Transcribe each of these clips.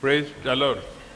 Praise the Lord.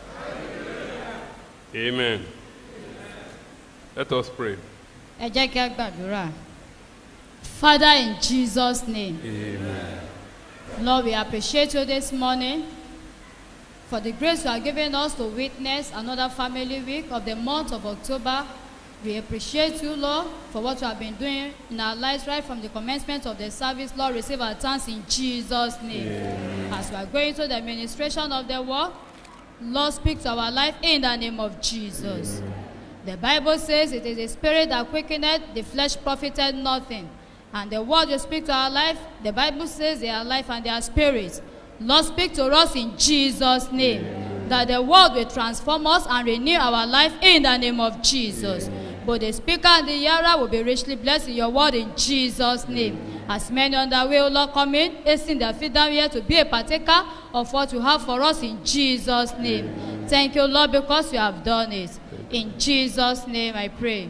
Amen. Let us pray. Ẹ jẹ́ kí a gbàdúrà. Father, in Jesus' name, Amen. Lord, we appreciate you this morning for the grace you are giving us to witness another family week of the month of October. We appreciate you, Lord, for what you have been doing in our lives right from the commencement of the service. Lord, receive our thanks in Jesus' name. Amen. As we are going to the administration of the word, Lord, speak to our life in the name of Jesus. Amen. The Bible says it is the spirit that quickeneth, the flesh profited nothing. And the word you speak to our life, the Bible says they are life and they are spirit. Lord, speak to us in Jesus' name. Amen. That the word will transform us and renew our life in the name of Jesus. Amen. Both the speaker and the hearer will be richly blessed in your word in Jesus' name. Amen. As many on the way, O Lord, come in, hasten their feet down here to be a partaker of what you have for us in Jesus' name. Amen. Thank you, Lord, because you have done it. In Jesus' name I pray.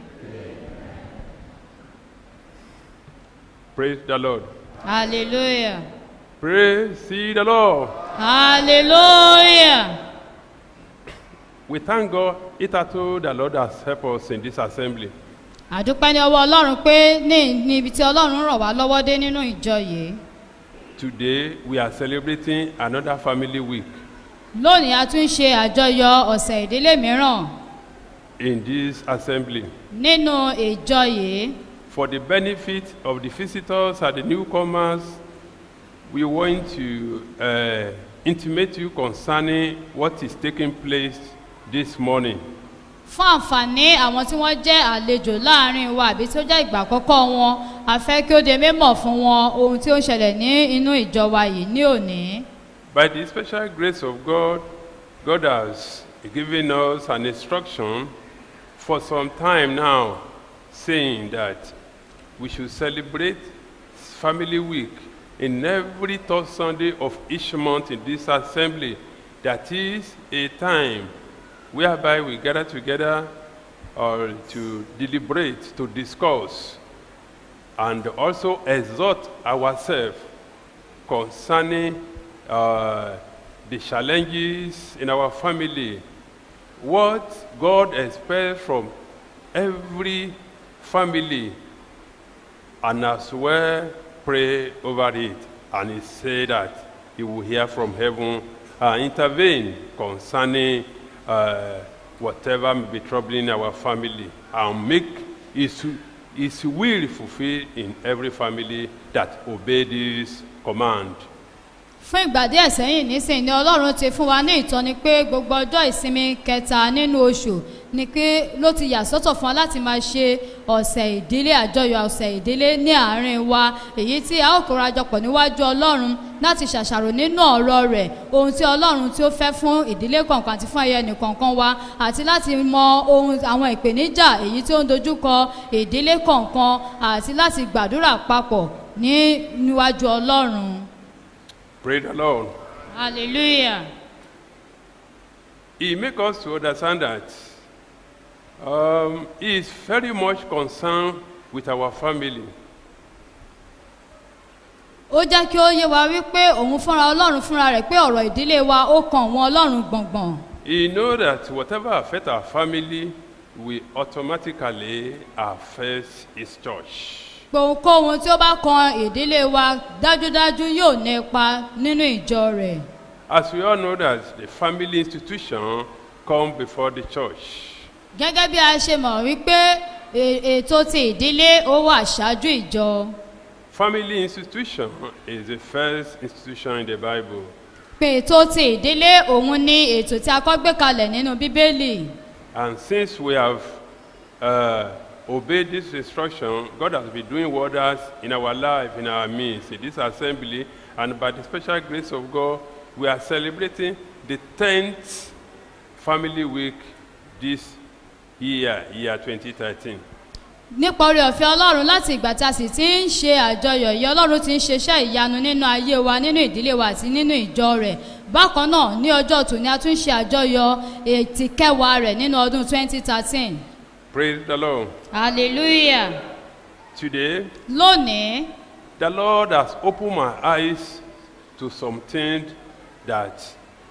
Praise the Lord. Hallelujah. Praise the Lord. Hallelujah. We thank God hitherto the Lord has helped us in this assembly. Àdúpẹ́ ní ọwọ́ Ọlọ́run pé ní ibi tí Ọlọ́run ràn wá lọ́wọ́ dé nínú ìjọ yìí. Today we are celebrating another family week Lónìí a tún ṣe àjọyọ̀ ọ̀sẹ̀ ìdílé mìíràn in this assembly. nínú ìjọ yìí. For the benefit of the visitors and the newcomers, we want to intimate you concerning what is taking place this morning. Fún àǹfààní àwọn tí wọ́n jẹ́ àlejò láàrin wa àbí tí ó jẹ́ ìgbà àkọ́kọ́ wọn, a fẹ́ kí ó di mímọ̀ fún wọn ohun tí ó ń ṣẹlẹ̀ ní inú ìjọ wa yìí ní òní. By the special grace of God, God has given us an instruction for some time now, saying that we should celebrate Family Week in every third Sunday of each month in this assembly. That is a time whereby we gather together to deliberate, to discuss, and also exhort ourselves concerning the challenges in our family, what God expects from every family, and as well pray over it. And he said that he will hear from heaven, intervene concerning whatever may be troubling our family, and make his will fulfilled in every family that obey this command. Fún ìgbà díẹ̀ sẹ́yìn nísìnyí ni Ọlọ́run ti fún wa ní ìtọ́ni pé gbogbo ọjọ́ ìsinmi kẹta nínú oṣù ni pé ló ti yà sọ́tọ̀ fún wa láti máa ṣe ọ̀sẹ̀ ìdílé, àjọyọ̀ ọ̀sẹ̀ ìdílé ní àárín wa, èyí tí a ó kórajọpọ̀ níwájú Ọlọ́run láti ṣàṣàrò nínú ọ̀rọ̀ rẹ̀ ohun tí Ọlọ́run tí ó fẹ́ fún ìdílé kọ̀ọ̀kan àti fún ẹyẹ nìkọ̀ọ̀kan wa, àti láti mọ ohun àwọn ìpèníjà èyí tí ó ń dojúkọ ìdílé kọ̀ọ̀kan, àti láti gbàdúrà papọ̀ níwájú Ọlọ́run. Praise the Lord. Hallelujah. He makes us to understand that he is very much concerned with our family. Ó jẹ́ kí ó yé wa wípé òun fúnra Ọlọ́run fúnra rẹ̀ pé ọ̀rọ̀ ìdílé wa ó kan òun Ọlọ́run gbọ̀ngbọ̀n. He knows that whatever affects our family will automatically affect his church. Ohunkóhun tí ó bá kan ìdílé wa dájúdájú yóò ní ipa nínú ìjọ rẹ̀. As we all know that the family institution come before the church. Gẹ́gẹ́ bí a ṣe mọ̀ wípé ètò ti ìdílé ó wà ṣáájú ìjọ. Family institution is the first institution in the Bible. Pé ètò ti ìdílé òun ni ètò tí a kọ́ gbé kalẹ̀ nínú Bíbélì. And since we have obey this instruction, God has been doing wonders in our life, in our midst, in this assembly, and by the special grace of God, we are celebrating the 10th Family Week this year 2013. Nípa oore ọ̀fẹ́ Ọlọ́run láti ìgbà tí a sì ti ń ṣe àjọyọ̀ yìí, Ọlọ́run ti ń ṣeṣẹ́ ìyanu nínú ayé wa, nínú ìdílé wa àti nínú ìjọ rẹ̀. Bákan náà ní ọjọ́ tòní a tún ṣe àjọyọ̀ ètì kẹwàá rẹ̀ nínú ọdún 2013. Praise the Lord. Hallelujah. Today, Lónìí, the Lord has opened my eyes to something that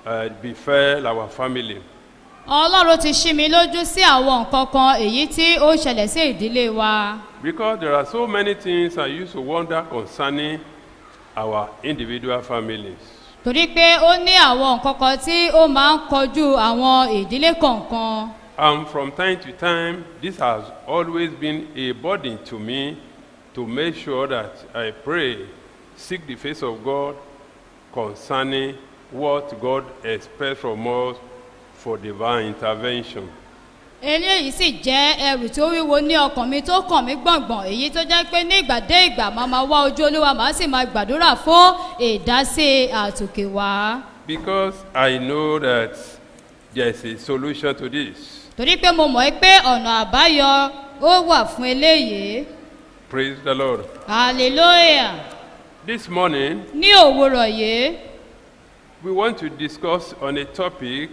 befell our family. ọlọ́run ti ṣí mi lójú sí àwọn nǹkan kan èyí tí ó ṣẹlẹ̀ sí ìdílé wa. Because there are so many things I used to wonder concerning our individual families. torí pé ó ní àwọn nǹkan kan tí ó máa ń kojú àwọn ìdílé kọ̀ọ̀kan. And from time to time, this has always been a burden to me to make sure that I pray, seek the face of God concerning what God expects from us for divine intervention. eléyìí sì jẹ́ ẹrù tí ó wíwo ní ọkàn mi tó kàn mí gbọ̀ngbọ̀n èyí tó jẹ́ pé ní ìgbà dé ìgbà máa wá ojú olúwa màá sì máa gbàdúrà fún ìdásí àtòkè wá. Because I know that there is a solution to this. torí pé mo mọ̀ pé ọ̀nà àbáyọ ó wà fún eléyìí. Praise the Lord. hallelujah. This morning, ní òwúrọ̀ yìí we want to discuss on a topic,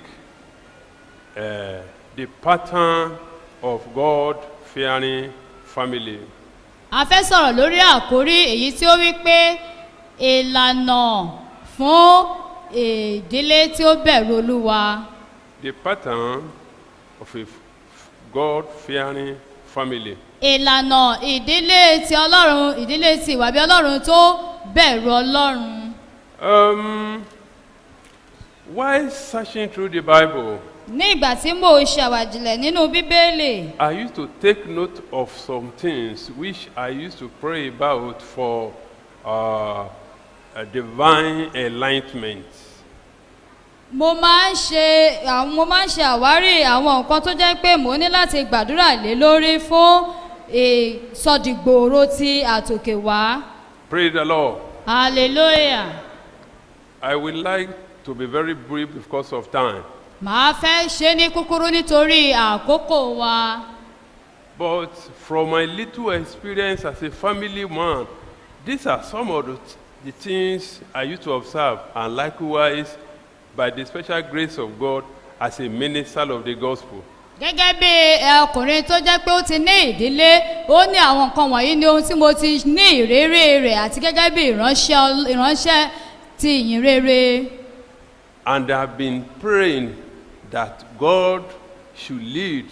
the pattern of God-fearing family. a fẹ́ sọ̀rọ̀ lórí àkórí èyí tí ó wí pé ìlànà fún ìdílé tí ó bẹ̀rù olúwa. The pattern of a God-fearing family. ìlànà ìdílé ti ọlọ́run ìdílé ti ìwà bí ọlọ́run tó bẹ̀rù ọlọ́run. While searching through the Bible, ní ìgbà tí mò ń ṣàwàjìlẹ̀ nínú bíbélì I used to take note of some things which I used to pray about for a divine enlightenment. mo máa ń ṣe àwárí àwọn nǹkan tó jẹ́ pé mo ní láti gbàdúrà lé lórí fún ìsọdìgbòòrò ti àtòkè wá. Praise the Lord. hallelujah. I would like to be very brief because of time. màá fẹ́ ṣe ní kúkúrú nítorí àkókò wa. But from my little experience as a family man, these are some of the things I used to observe, and likewise, by the special grace of God, as a minister of the gospel. gẹ́gẹ́ bí ọkùnrin tó jẹ́ pé ó ti ní ìdílé ó ní àwọn nǹkan wọ̀nyí ní ohun tí mo ti ní ìrírí rẹ̀ àti gẹ́gẹ́ bí ìránṣẹ́ ti ìyìn rere. And I have been praying that God should lead,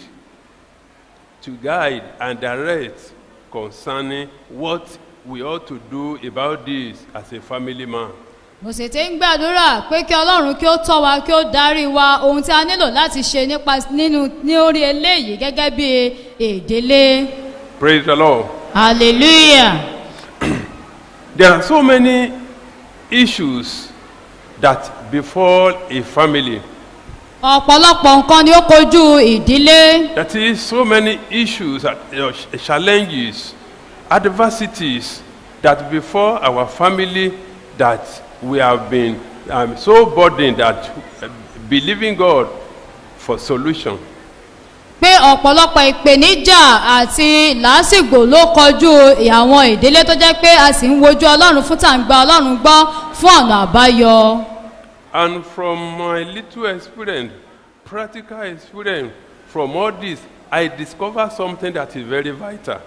to guide and direct concerning what we ought to do about this as a family man. mo sì ti ń gbàdúrà pé kí ọlọ́run kí ó tọ́ wa kí ó darí wa ohun tí a nílò láti ṣe ní orí eléyìí gẹ́gẹ́ bí ìdílé. Praise the Lord. hallelujah. There are so many issues that befall a family. ọ̀pọ̀lọpọ̀ nǹkan ni ó kojú ìdílé. That is, so many issues, challenges, adversities that befall our family that we have been so burdened that believing God for solution. pé ọ̀pọ̀lọpọ̀ ìpèníjà àti làásìgbò ló kọjú àwọn ìdílé tó jẹ́ pé a sì ń wojú ọlọ́run fún tàǹgbà ọlọ́run gbọ́ fún ọ̀nà àbáyọ. And from my little experience, practical experience, from all this, I discovered something that is very vital.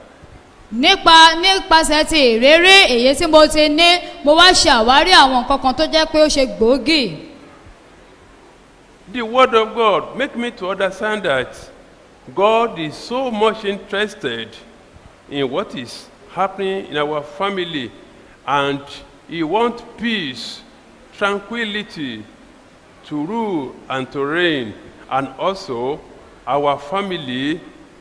nípasẹ̀ ti ìrírí èyí tí mo ti ní mo wá ṣe àwárí àwọn nǹkan kan tó jẹ́ pé ó ṣe gbòógì. The word of God make me to understand that God is so much interested in what is happening in our family, and he wants peace, tranquility to rule and to reign, and also our family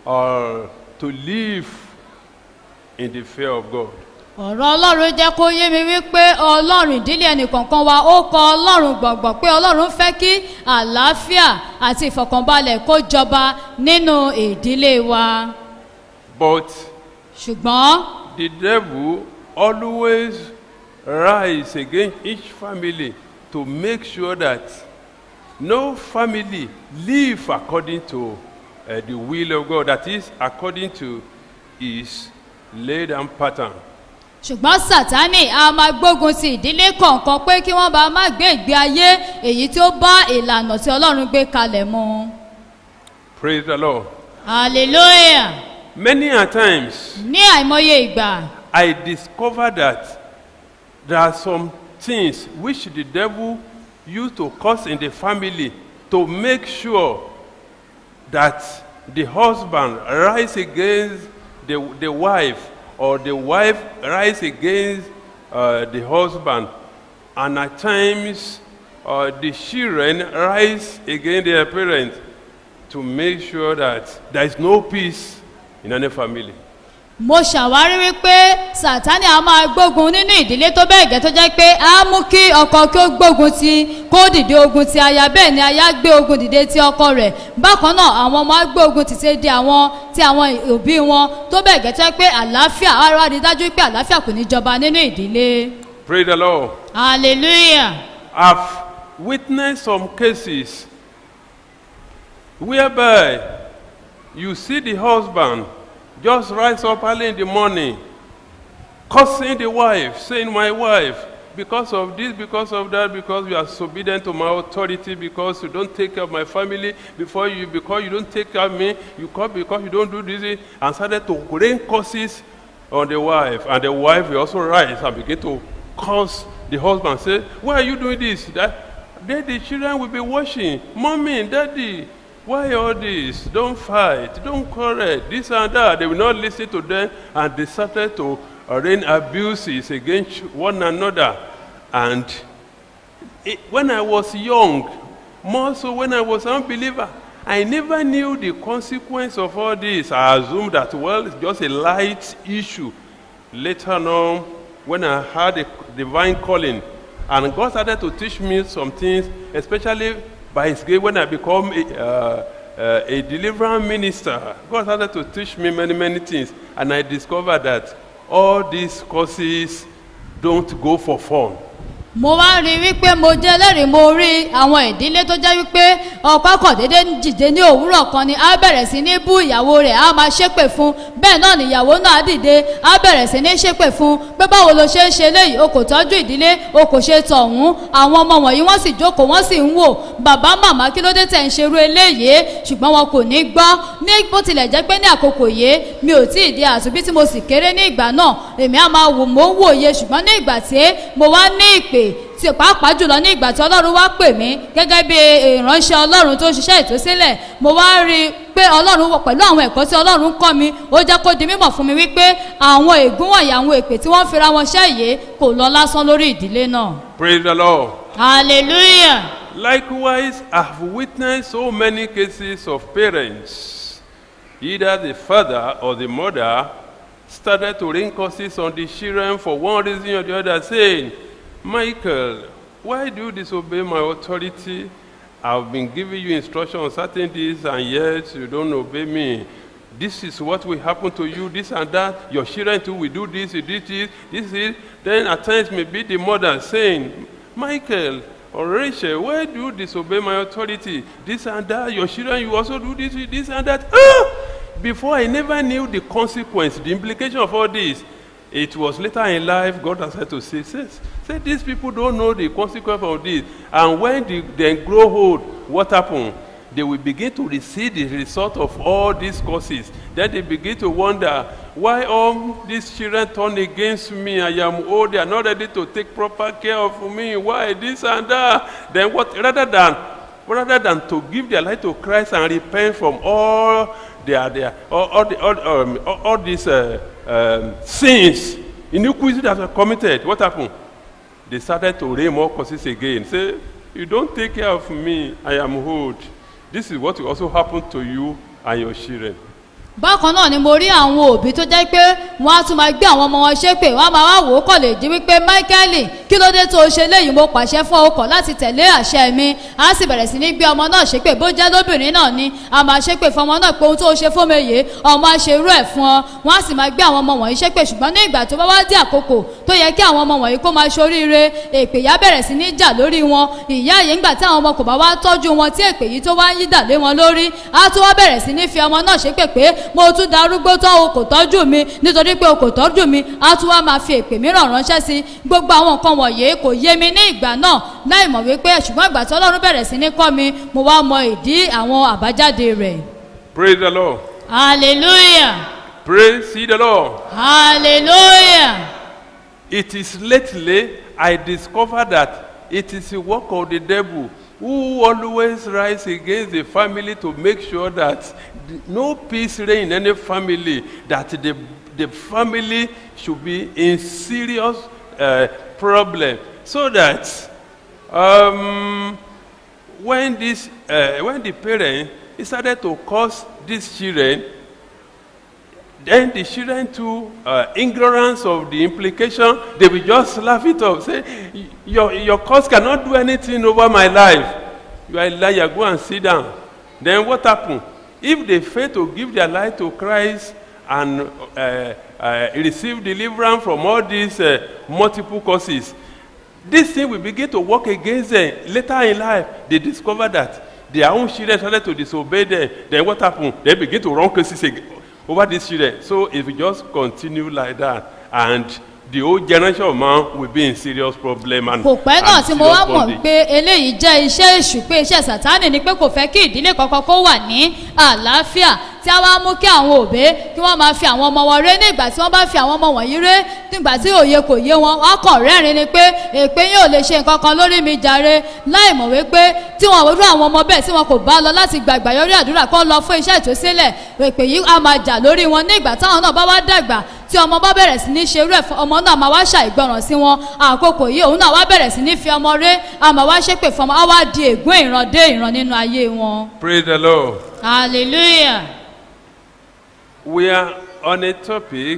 to live in the fear of God. ọ̀rọ̀ ọlọ́run jẹ́ kó yé mi wípé ọlọ́run ìdílé ẹnìkọ̀ọ̀kan wa ó kọ ọlọ́run gbọ̀ngbọ̀n pé ọlọ́run fẹ́ kí àlàáfíà àti ìfọ̀kànbalẹ̀ kó jọba nínú ìdílé wa. But ṣùgbọ́n the devil always rise against each family to make sure that no family live according to the will of God, that is, according to his laid down pattern. ṣùgbọ́n sátánì a máa gbógun ti ìdílé kọ̀ọ̀kan pé kí wọ́n bá má gbé ìgbé ayé èyí tí ó bá ìlànà tí ọlọ́run gbé kalẹ̀ mu. Praise the Lord. hallelujah. Many a times ní àìmọye ìgbà I discovered that there are some things which the devil used to cause in the family to make sure that the husband rise against the wife, or the wife rise against the husband, and at times the children rise against their parents, to make sure that there is no peace in any family. mo ṣàwárí wípé sàtánì a máa gbógun nínú ìdílé tó bẹ́ẹ̀ gẹ́ tó jẹ́ pé a mú kí ọkọ kí ó gbógun ti kó dìde ogun ti aya, bẹ́ẹ̀ ni aya gbé ogun dìde ti ọkọ rẹ̀. Bákan náà àwọn ọmọ á gbé ogun títí di àwọn òbí wọn tó bẹ́ẹ̀ gẹ́ tó jẹ́ pé àlàáfíà á wá rí dájú pé àlàáfíà kò ní jọba nínú ìdílé. Praise the Lord. Hallelujah. I've witnessed some cases whereby you see the husband just rise up early in the morning, cursing the wife, saying, my wife, because of this, because of that, because you are disobedient to my authority, because you don't take care of my family, because you don't take care of me, because you don't do this, and started to rain curses on the wife. And the wife will also rise and begin to curse the husband, say, why are you doing this? Then the children will be watching, mommy, daddy, why all this? Don't fight, don't quarrel, this and that. They will not listen to them, and they started to rain abuses against one another. And when I was young, more so when I was an unbeliever, I never knew the consequence of all this. I assumed that, well, it's just a light issue. Later on, when I had a divine calling, and God started to teach me some things, especially by His grace, when I become a deliverance minister, God started to teach me many, many things. And I discovered that all these courses don't go for fun. Mo wá rí wípé mo jẹ́ ẹlẹ́rìí, mo rí àwọn ìdílé tó jẹ́ wípé ọkọ kọ̀ déédé dìde ní òwúrọ̀ kan ni á bẹ̀rẹ̀ sí ní bú ìyàwó rẹ̀, á máa ṣépè fún, bẹ́ẹ̀ náà ni ìyàwó náà dìde á bẹ̀rẹ̀ sí ní ṣépè fún pé báwo lo ṣe ń ṣe léyìí, o kò tọ́jú ìdílé, o kò ṣe tọ̀hún. Àwọn ọmọ wọ̀nyí wọ́n sì jókòó, wọ́n sì ń wò, bàbá màmá kí ló dé tẹ̀ ń ṣerú eléyìí, ṣùgbọ́n wọn kò ní gbọ́. Ní bó tilẹ̀ jẹ́ pé ní àkókò yìí mi ò tí ì di àtúbí tí mo sì kéré ní ìgbà náà, èmi á máa wò, mo ń wòye, ṣùgbọ́n ní ìgbà tí mo wá ní ìpè tí pàápàá jùlọ ní ìgbà tí Ọlọ́run wá pè mí gẹ́gẹ́ bí ìránṣẹ́ Ọlọ́run tó ṣiṣẹ́ ìtúsílẹ̀, mo wá rí pé Ọlọ́run pẹ̀lú àwọn ẹ̀kọ́ tí Ọlọ́run kọ́ mi, ó jẹ́ kó di mímọ̀ fún mi wípé àwọn ègún wọ̀nyí, àwọn èpè tí wọ́n fira wọn ṣẹ́ yìí kò lọ lásán lórí ìdílé náà. Praise the Lord. Hallelujah. Likewise, I've witnessed so many cases of parents, either the father or the mother, started to rain curses on the children for one reason or the other, saying, Michael, why do you disobey my authority? I've been giving you instruction on certain things, and yet you don't obey me. This is what will happen to you, this and that. Your children too will do this, this is. Then at times maybe the mother saying, Michael or Rachel, why do you disobey my authority? This and that. Your children, you also do this and that. Before, I never knew the consequence, the implication of all this. It was later in life, God has had to say, these people don't know the consequence of this. And when they grow old, what happened? They will begin to receive the result of all these causes. Then they begin to wonder, why all these children turn against me? I am old, they are not ready to take proper care of me. Why this and that? Then what? Rather than to give their life to Christ and repent from all these sins, iniquities that are committed, what happened? They started to rain more curses again. Say, you don't take care of me, I am old. This is what will also happen to you and your children. Bákan náà ni mo rí àwọn òbí tó jẹ́ pé wọ́n á tún máa gbé àwọn ọmọ wọn ṣépè, wọ́n á máa wá wò ó kọ̀ lè di wípé Michael, kí ló dé tó o ṣe léyìí, mo pàṣẹ fún ọkọ̀ láti tẹ̀lé àṣẹ mi. Á sì bẹ̀rẹ̀ sí ní gbé ọmọ náà ṣépè, bó jẹ́ lóbìnrin náà ni a máa ṣépè fún ọmọ náà pé ohun tó o ṣe fún mi yìí, ọmọ á ṣe irú ẹ̀ fún ọ. Wọ́n á sì máa gbé àwọn ọmọ wọ̀nyí ṣépè, ṣùgbọ́n ní ìgbà tó bá wá dé àkókò tó yẹ kí àwọn ọmọ wọ̀nyí kó máa ṣoríire, èpè yá bẹ̀rẹ̀ sí ní jà lórí wọn. Ìyá yìí ńgbà tí àwọn ọmọ kò bá wá tọ́jú wọn tí èpè yìí tó wá ń yí dà lé wọn lórí, á tún wá bẹ̀rẹ̀ sí ní fi ọmọ náà ṣépè pé mo tún darúgbó tó o kò tọ́jú mi, nítorí pé o kò tọ́jú mi, á tún wá máa fi èpè mìíràn ránṣẹ́ sí. Gbogbo àwọn nǹkan wọ̀nyí kò yé mi ní ìgbà náà, láì mọ̀ wípé ṣùgbọ́n ìgbà tí Ọlọ́run bẹ̀rẹ̀ sí ní kọ́ mi, mo wá mọ ìdí àwọn àbájáde rẹ̀. Praise the Lord. Hallelujah. Praise the Lord. Hallelujah. It is lately I discovered that it is the work of the devil who always rise against the family to make sure that no peace reign in any family, that the family should be in serious problem, so that when the parent decided to curse these children, then the children, too, ignorance of the implication, they will just laugh it off, say, your curse cannot do anything over my life. You are a liar, go and sit down. Then what happened? If they fail to give their life to Christ and receive deliverance from all these multiple causes, this thing will begin to work against them. Later in life, they discover that their own children started to disobey them. Then what happened? They begin to run cases over these children. So if we just continue like that, and the old generation of man will be in serious problem and kò pẹ́ náà tí mo wá mọ̀ bondage. pé eléyìí jẹ́ iṣẹ́ èṣù, pé iṣẹ́ sàtánì ni pé kò fẹ́ kí ìdílé kankan kó wà ní àlàáfíà, tí a wá mú kí àwọn òbí kí wọ́n máa fi àwọn ọmọ wọn ré. Ní ìgbà tí wọ́n bá fi àwọn ọmọ wọ̀nyí ré, nígbà tí òye kò yé wọn, wọ́n kàn rẹ́rìn ni pé èpè yóò lè ṣe nǹkan kan lórí mi jàre, láì mọ̀ wípé tí wọ́n rú àwọn ọmọ bẹ́ẹ̀ tí wọn kò bá lọ láti gbàgbà yọrí àdúrà kó lọ fún iṣẹ́ ìtúsílẹ̀, èpè yìí á máa jà lórí wọn. Ní ìgbà táwọn náà bá wá dàgbà, tí ọmọ bá bẹ̀rẹ̀ sí ní ṣerú ẹ̀ fún ọmọ náà, máa wá ṣàìgbọràn sí wọn. Àkókò yìí òun náà wá bẹ̀rẹ̀ sí ní fi ọmọ ré, a máa wá ṣépè fún ọmọ, á wá di ègún ìran dé ìran nínú ayé wọn. Praise the Lord. Hallelujah. We are on a topic,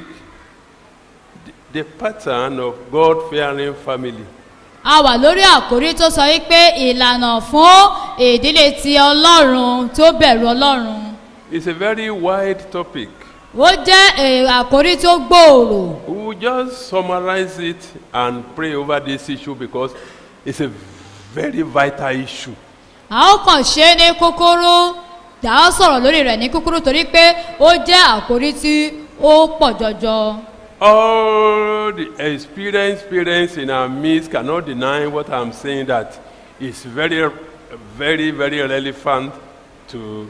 the pattern of God-fearing family. A wà lórí àkórí tó sọ wípé ìlànà fún ìdílé ti Ọlọ́run tó bẹ̀rù Ọlọ́run. It's a very wide topic. Ó jẹ́ àkórí tó gbòòrò. We will just summarize it and pray over this issue because it's a very vital issue. A ó kàn ṣe é ní kúkúrú, dà á sọ̀rọ̀ lórí rẹ̀ ní kúkúrú torí pé ó jẹ́ àkórí tí ó pọ̀ jọjọ. All the experienced parents in our midst cannot deny what I'm saying, that is very, very, very relevant to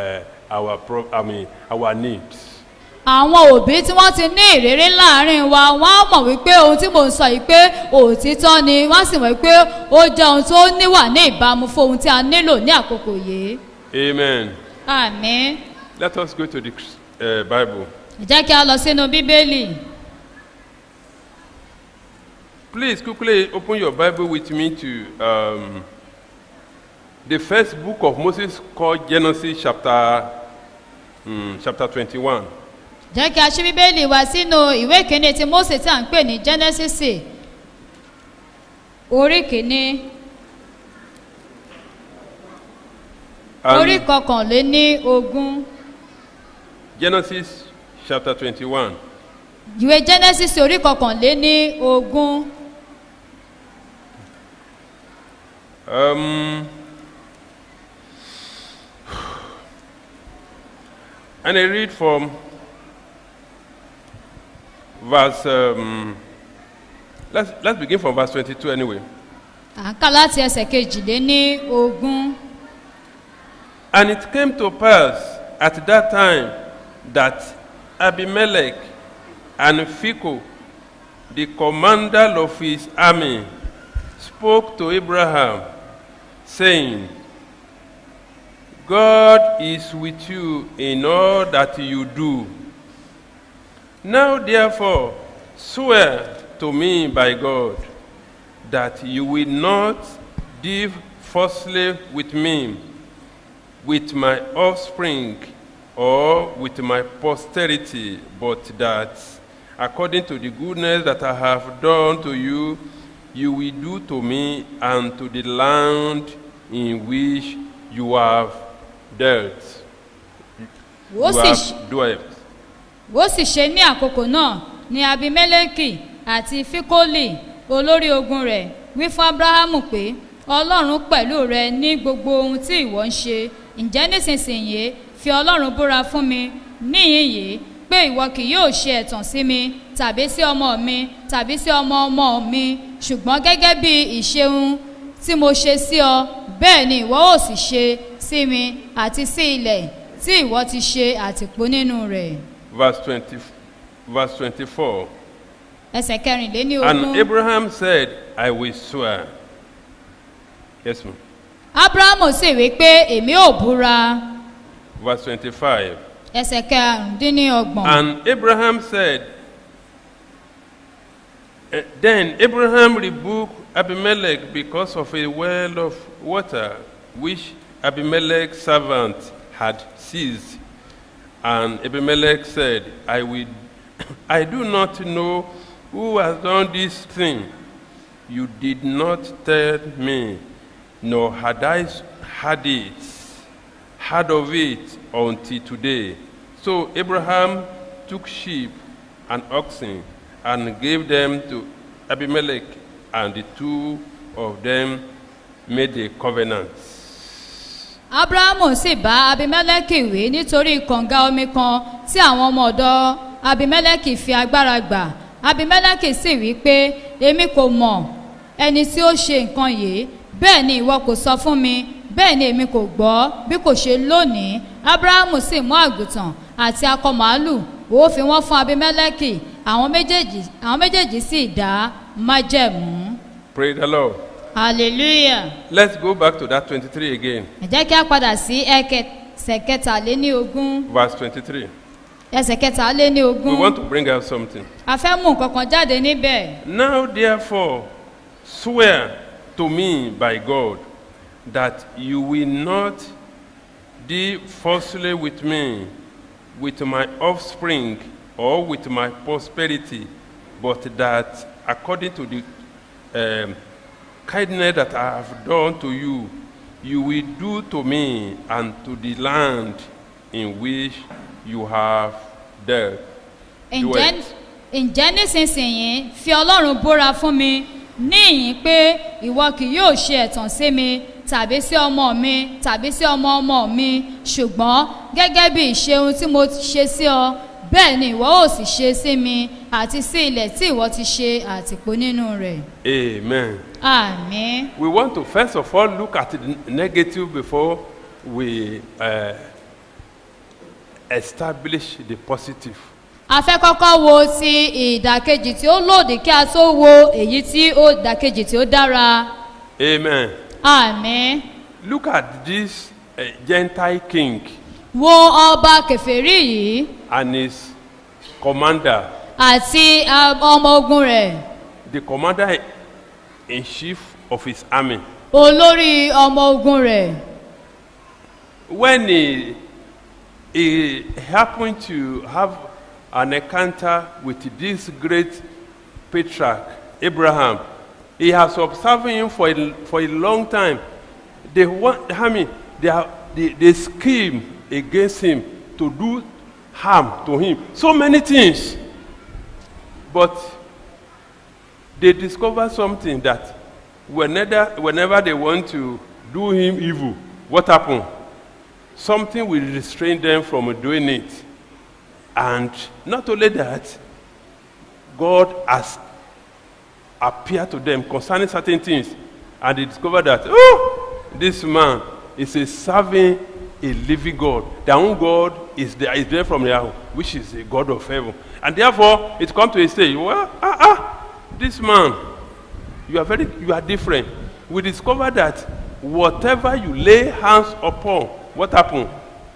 our needs. Àwọn òbí tí wọ́n ti ní ìrírí láàrin wa, wọ́n á mọ̀ wípé ohun tí mò ń sọ yìí pé òtítọ́ ni, wọ́n sì mọ̀ wípé ó jẹ́ ohun tó níwà ní ìbámu fún ohun tí a nílò ní àkókò yìí. Amen. Àmín. Let us go to the Bible. Jẹ́ kí a lọ sínú Bíbélì. Please quickly open your Bible with me to the first book of Moses called Genesis chapter 21. Jẹ́ kí a ṣí Bíbélì wá sínú ìwé kìíní tí Mósè tí à ń pè ní Genesis orí kìíní orí kọkànléní ogún. Genesis chapter 21. Ìwé Genesis orí kọkànléní ogún. And I read from verse, let's begin from verse 22 anyway. À ń kà láti ẹsẹ̀ kejìléní ogún. And it came to pass at that time that Abimelech and Phicol, the commander of his army, spoke to Abraham, saying, God is with you in all that you do. Now therefore swear to me by God that you will not deal falsely with me, with my offspring, or with my posterity, but that according to the goodness that I have done to you, you will do to me and to the land in which you have dealt. Wó sì ṣe ní àkókò náà ni Abimeleki àti Fikoli olórí ogun rẹ̀ wí fún Abrahamu pé Ọlọ́run pẹ̀lú rẹ ní gbogbo ohun tí ìwọ ń ṣe. Ǹjẹ́ nísinsìnyí fi Ọlọ́run búra fún mi níhìn-ín pé ìwọ kì yóò ṣe ẹ̀tàn sí mi tàbí sí ọmọ mi tàbí sí ọmọ ọmọ mi, ṣùgbọ́n gẹ́gẹ́ bí ìṣeun tí mo ṣe sí ọ, bẹ́ẹ̀ ni ìwọ ó sì ṣe sí mi àti sí ilẹ̀ tí ìwọ ti ṣe àtìpó nínú rẹ̀. Verse 24. Ẹsẹ̀ kẹrìnléní And ogún. Abraham said, I will swear. Yes, ma'am. Ábúráhámù sì wí pé èmi ò búra. Verse 25. Ẹsẹ̀ karùndínlọ́gbọ̀n. And Abraham said, then Abraham rebuked Abimelech because of a well of water which Abimelech's servant had seized. And Abimelech said, I do not know who has done this thing. You did not tell me, nor had I heard of it until today. So Abraham took sheep and oxen and gave them to Abimelech, and the two of them made a covenant. Ábúráhámù sì bá Abimẹ́lẹ́kì wí nítorí kànga omi kan tí àwọn ọmọ ọ̀dọ̀ Abimẹ́lẹ́kì fi agbára gbà. Abimẹ́lẹ́kì sì wí pé èmi kò mọ̀ ẹni tí ó ṣe nǹkan yìí, bẹ́ẹ̀ ni ìwọ kò sọ fún mi, bẹ́ẹ̀ ni èmi kò gbọ́ bí kò ṣe lónìí. Ábúráhámù sì mú àgùntàn àti akọ màálù, ó fi wọ́n fún Abimẹ́lẹ́kì, àwọn méjèèjì sì dá májẹ̀mú. Praise the Lord. Hallelujah. Let's go back to that 23 again. Ẹ jẹ́ kí a padà sí ẹsẹ̀ kẹtàléníogún. Verse 23. Ẹsẹ̀ kẹtàléníogún. We want to bring out something. A fẹ́ mú nǹkan kan jáde níbẹ̀. Now therefore swear to me by God that you will not deal falsely with me, with my offspring, or with my prosperity, but that according to the kindness that I have done to you, you will do to me and to the land in which you have dealt. Ǹjẹ́ nísinsìnyí fi Ọlọ́run búra fún mi níyìn pé ìwọ kì yóò ṣe ẹ̀tàn sí mi tàbí sí ọmọ mi tàbí sí ọmọ ọmọ mi, ṣùgbọ́n gẹ́gẹ́ bí ìṣeun tí mo ṣe sí ọ, bẹ́ẹ̀ ni ìwọ ó sì ṣe sí mi àti sí ilẹ̀ tí ìwọ ti ṣe àtìpó nínú rẹ̀. Amen. Àmín. We want to first of all look at the negative before we establish the positive. A fẹ́ kọ́kọ́ wo ti ìdàkejì tí ó lòdì kí a tó wo èyí tí ó ìdàkejì tí ó dára. Amen. Àmín. Look at this Gentile king. Wo ọba kèfèrí yìí. And his commander. Àti ọmọ ogun rẹ̀. The commander in chief of his army. Olórí ọmọ ogun rẹ̀. When he happened to have an encounter with this great patriarch, Abraham, he has observed him for a long time. They scheme against him to do harm to him. So many things. But they discover something that whenever they want to do him evil, what happened? Something will restrain them from doing it. And not only that, God has appeared to them concerning certain things. And they discover that, this man is serving a living God. Their own God is there from there, which is a God of heaven. And therefore, it comes to a stage, well, this man, you are different. We discover that whatever you lay hands upon, what happens?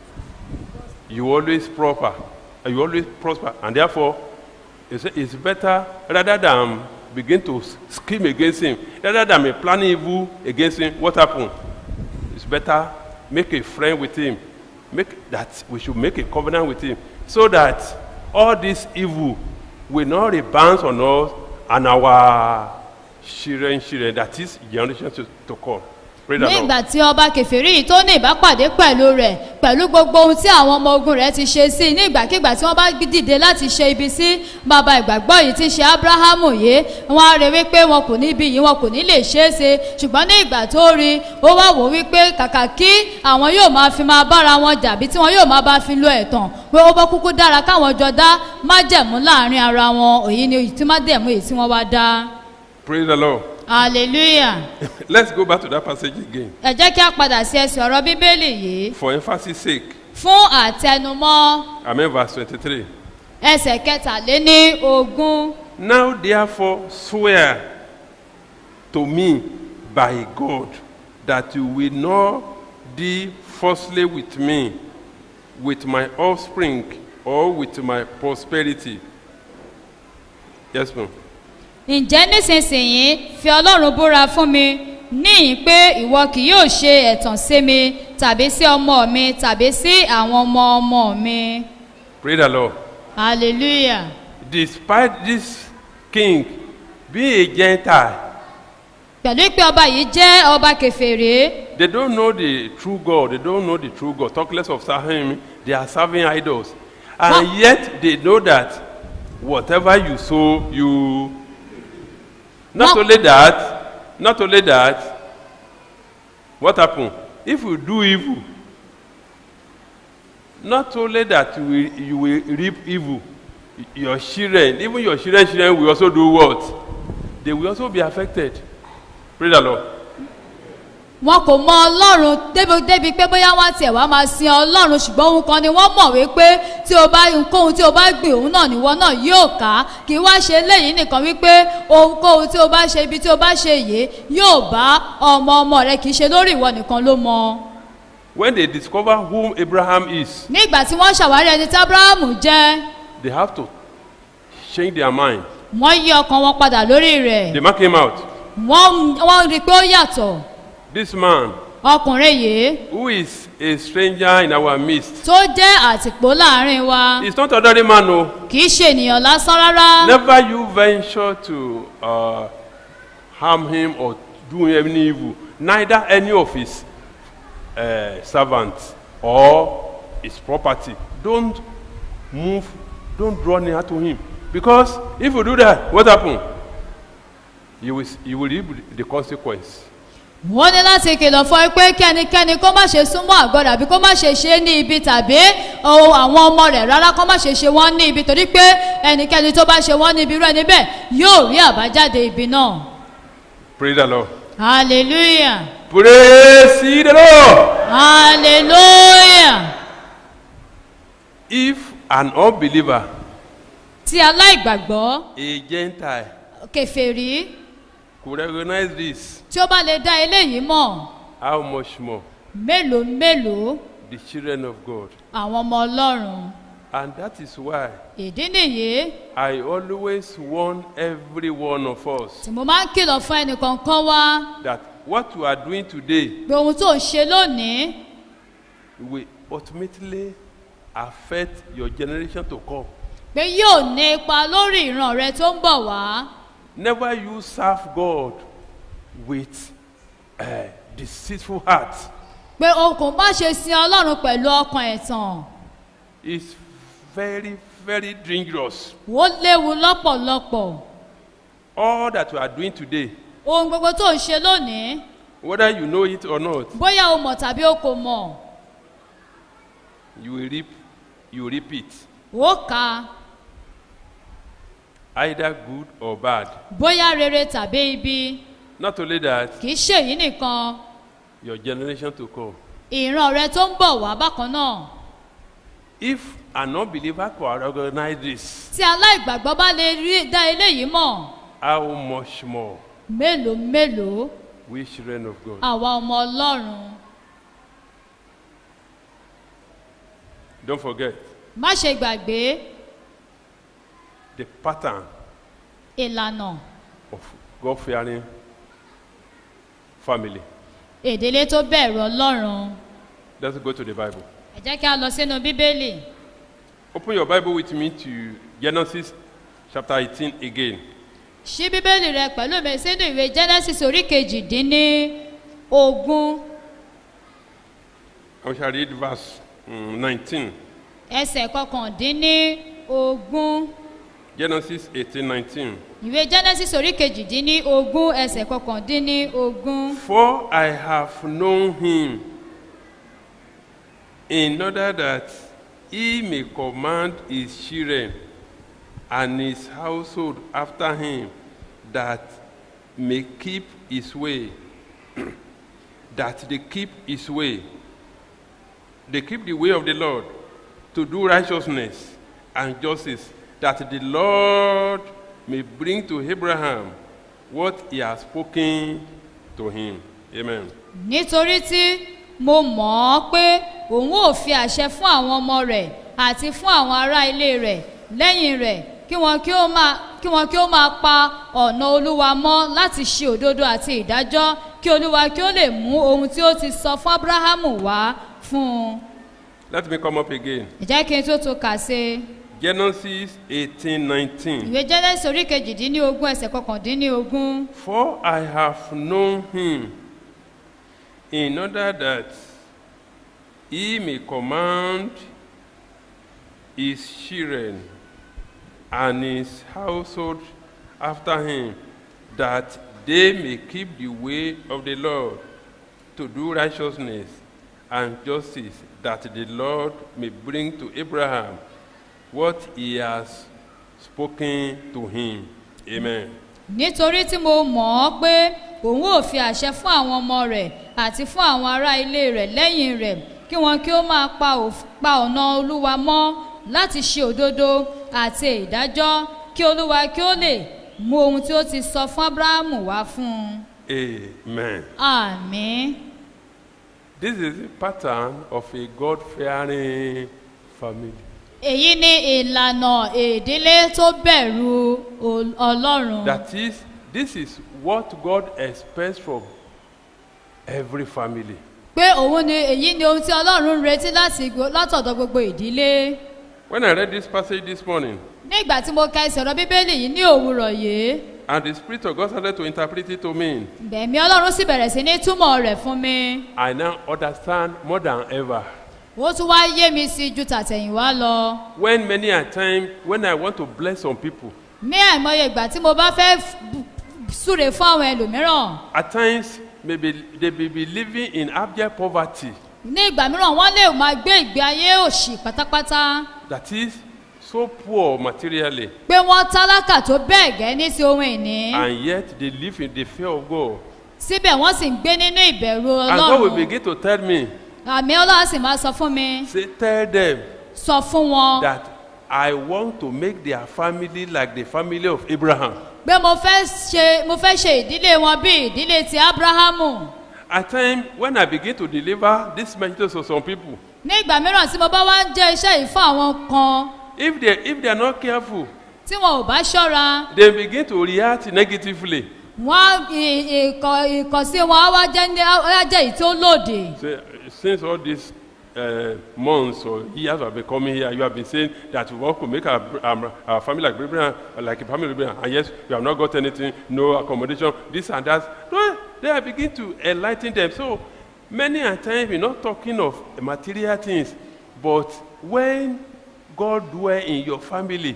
You always prosper. You always prosper. And therefore, it's better, rather than begin to scheme against him, rather than planning evil against him, what happens? It's better make a friend with him. We should make a covenant with him, so that all this evil will not rebound on us and our children, that is generation to come. Nígbà tí ọba kèfèrí yìí tó ní ìbápàdé pẹ̀lú rẹ̀, pẹ̀lú gbogbo ohun tí àwọn ọmọ ogun rẹ̀ ti ṣe sí, nígbàkigbà tí wọ́n bá dìde láti ṣe ibi sí bàbá ìgbàgbọ́ yìí tí ṣe Ábúráhámù yìí, wọ́n á rí wípé wọn kò ní bí yìí, wọn kò ní lè ṣe é ṣe. Ṣùgbọ́n ní ìgbà tó rí, ó wá wò wípé kàkà kí àwọn yóò máa fi máa bára wọn jà bí tí wọn yóò máa bá fi lo ẹ̀tàn, pé ó bọ́ kúkú dára káwọn jọ dá májẹ̀mú láàrin ara wọn, èyí ni èyí tí májẹ̀mú èyí tí wọ́n wá dá. Praise the Lord. Hallelujah. Let's go back to that passage again. Ẹ jẹ́ kí a padà sí ẹsẹ̀ ọ̀rọ̀ Bíbélì yìí. For emphasis sake. Fún àtẹnumọ́. Amen. Verse 23. Ẹsẹ̀ kẹtàléníogún. Now therefore swear to me by God that you will not deal falsely with me, with my offspring, or with my prosperity. Yes, ma'am. ǹjẹ́ nísinsìnyí fi ọlọ́run búra fún mi níyìn pé ìwọ kì yóò ṣe ẹ̀tàn sí mi tàbí sí ọmọ mi tàbí sí àwọn ọmọ ọmọ mi. Praise the Lord. hallelujah. Despite this king being a Gentile, pẹ̀lú pé ọba yìí jẹ́ ọba kèfèrí, they don't know the true God. They don't know the true God. Talk less of serving him. They are serving idols. And What? yet they know that whatever you sow, you... Not What? only that, what happened? If you do evil, not only that you will reap evil, your children, even your children will also do what? They will also be affected. Praise the Lord. wọn kò mọ ọlọ́run débi pé bóyá wọ́n tiẹ̀ wá máa sin ọlọ́run ṣùgbọ́n ohun kan ni wọ́n mọ̀ wípé tí o bá ohunkóhun tí o bá gbìn òun náà níwọ náà yóò ká kì í wá ṣe léyìí nìkan wípé ohunkóhun tí o bá ṣe ibi tí o bá ṣe yìí yóò bá ọmọ ọmọ rẹ kì í ṣe lórí ìwọ nìkan ló mọ. When they discover whom Abraham is, nígbà tí wọ́n ṣàwárí ẹni tí abrahamu jẹ́, they have to change their mind. wọ́n yí ọkàn wọn padà lórí rẹ̀, They mark him out. wọ́n rí i pé ó yàtọ̀. This man, ọkùnrin yìí who is a stranger in our midst, tó jẹ́ àtìpó láàrin wa is not ordinary man, no. kì í ṣe ènìyàn lásán rárá. Never you venture to harm him or do him any evil. Neither any of his servants or his property. Don't move, don't draw near to him. Because if you do that, what happens? You will reap the consequence. wọ́n ní láti kìlọ̀ fún ẹ pé kí ẹnikẹ́ni kó má ṣe súnmọ́ àgọ́ rẹ̀ àbí kó má ṣe ṣe ní ibi tàbí àwọn ọmọ rẹ̀ rárá kó má ṣe ṣe wọ́n ní ibi torí pé ẹnikẹ́ni tó bá ṣe wọ́n ní ibi irú ẹni bẹ́ẹ̀ yóò rí àbájáde ibi náà. Praise the Lord. hallelujah. Praise ye the Lord. hallelujah. If an unbeliever, tí aláìgbàgbọ́ a Gentile, kèfèrí could recognize this, tí ó bá lè dá eléyìí mọ̀, how much more mélòó mélòó the children of God? àwọn ọmọ ọlọ́run. And that is why ìdí nìyí I always warn every one of us tí mo máa ń kìlọ̀ fún ẹnìkọ̀ọ̀kan wa that what you are doing today pé ohun tó ń ṣe lónìí will ultimately affect your generation to come. pé yóò ní ipa lórí ìran rẹ tó ń bọ̀ wá. Never you serve God with a deceitful heart. pé o kò má ṣe sin ọlọ́run pẹ̀lú ọkàn ẹ̀tàn. It's very, very dangerous. ó léwu lọ́pọ̀lọpọ̀. All that you are doing today, ohun gbogbo tó ń ṣe lónìí whether you know it or not, bóyá o mọ̀ tàbí o kò mọ̀ you will reap it, ó kà either good or bad. bóyá rere tàbí ibi. Not only that, kì í ṣèyí nìkan your generation to come. ìran rẹ tó ń bọ̀ wá bákan náà. If an unbeliever could recognize this, tí aláìgbàgbọ́ bá lè dá eléyìí mọ̀, how much more mélòó mélòó we children of God? àwa ọmọ ọlọ́run. Don't forget má ṣe gbàgbé the pattern ìlànà of God-fearing family. ìdílé tó bẹ̀rù ọlọ́run. Let's go to the Bible. ẹ jẹ́ kí a lọ sínú bíbélì. Open your Bible with me to Genesis chapter 18 again. ṣí bíbélì rẹ pẹ̀lú mi sínú ìwé genesis orí kejì-dín-ní-ogún I shall read verse 19. ẹsẹ̀ kọkàndínní-ogún. Genesis 18:19. ìwé genesis orí kejì-dín-ní-ogún ẹsẹ̀ kọkàndínní-ogún. For I have known him in order that he may command his children and his household after him, that may keep his way, that they keep his way. They keep the way of the Lord, to do righteousness and justice, that the Lord may bring to Abraham what he has spoken to him. Amen. nítorí tí mo mọ̀ ọ́ pé òun ò fi àṣẹ fún àwọn ọmọ rẹ̀ àti fún àwọn ará ilé rẹ̀ lẹ́yìn rẹ̀ kí wọn kí ó máa pa ọ̀nà olúwa mọ́ láti ṣe òdodo àti ìdájọ́ kí olúwa kí ó lè mú ohun tí ó ti sọ fún abrahamu wá fún un. Let me come up again. ìjẹ́ kí n tó kà sí Genesis 18:19. ìwé Jẹ́nẹ́sì orí kejìdínlógún ẹsẹ̀ kọkàndínlógún. For I have known him in order that he may command his children and his household after him, that they may keep the way of the Lord, to do righteousness and justice, that the Lord may bring to Abraham what he has spoken to him. Amen. nítorí tí mo mọ̀ ọ́ pé òun ò fi àṣẹ fún àwọn ọmọ rẹ̀ àti fún àwọn ará ilé rẹ̀ lẹ́yìn rẹ̀ kí wọn kí ó máa pa ọ̀nà olúwa mọ́ láti ṣe òdodo àti ìdájọ́ kí olúwa kí ó lè mú ohun tí ó ti sọ fún abrahamu wá fún un. Amen. àmín. This is a pattern of a God-fearing family. èyí ni ìlànà ìdílé tó bẹ̀rù ọlọ́run. That is, this is what God expects from every family. pé òun ni èyí ni ohun tí ọlọ́run ń retí látọ̀dọ̀ gbogbo ìdílé. When I read this passage this morning, ní ìgbà tí mo ka ẹsẹ̀ ọ̀rọ̀ bíbélì yìí ní òwúrọ̀ yìí, and the Spirit of God started to interpret it to me, bẹ̀mí ọlọ́run sì bẹ̀rẹ̀ sí ní túmọ̀ rẹ̀ fún mi. I now understand more than ever. ó tún wá yé mi sí ju tàtẹ̀yìnwá lọ. When many a time, when I want to bless some people, ní àìmọye ìgbà tí mo bá fẹ́ súre fún àwọn ẹlòmíràn, at times maybe they may be living in abject poverty. ní ìgbà mìíràn wọ́n lè máa gbé ìgbé ayé òṣì pátápátá. That is so poor materially, pé wọ́n tálákà tó bẹ́ẹ̀ gẹ́ ní ti ohun ìní. and yet they live in the fear of God. síbẹ̀ wọ́n sì ń gbé nínú ìbẹ̀rù And God will ọlọ́run. begin to tell me, àmì ọlọ́run sì máa sọ fún mi. say, tell them sọ fún wọn that I want to make their family like the family of Abraham. pé mo fẹ́ ṣe ìdílé wọn bí ìdílé ti abrahamu. At times, when I begin to deliver this message to some people, ní ìgbà mìíràn tí mo bá wá ń jẹ́ iṣẹ́ yìí fún àwọn kan if they are not careful, tí wọn ò bá ṣọ́ra, they begin to react negatively. wọ́n ìkọ̀sí wọn á wá jẹ́ èyí tó lòdì. Say, since all these months or years have been coming here, you have been saying that we want to make our family like Abraham, like a family of Abraham, and yes, we have not got anything, no accommodation, this and that. No, they are beginning to enlighten them. So many a time we're not talking of material things, but when God dwells in your family,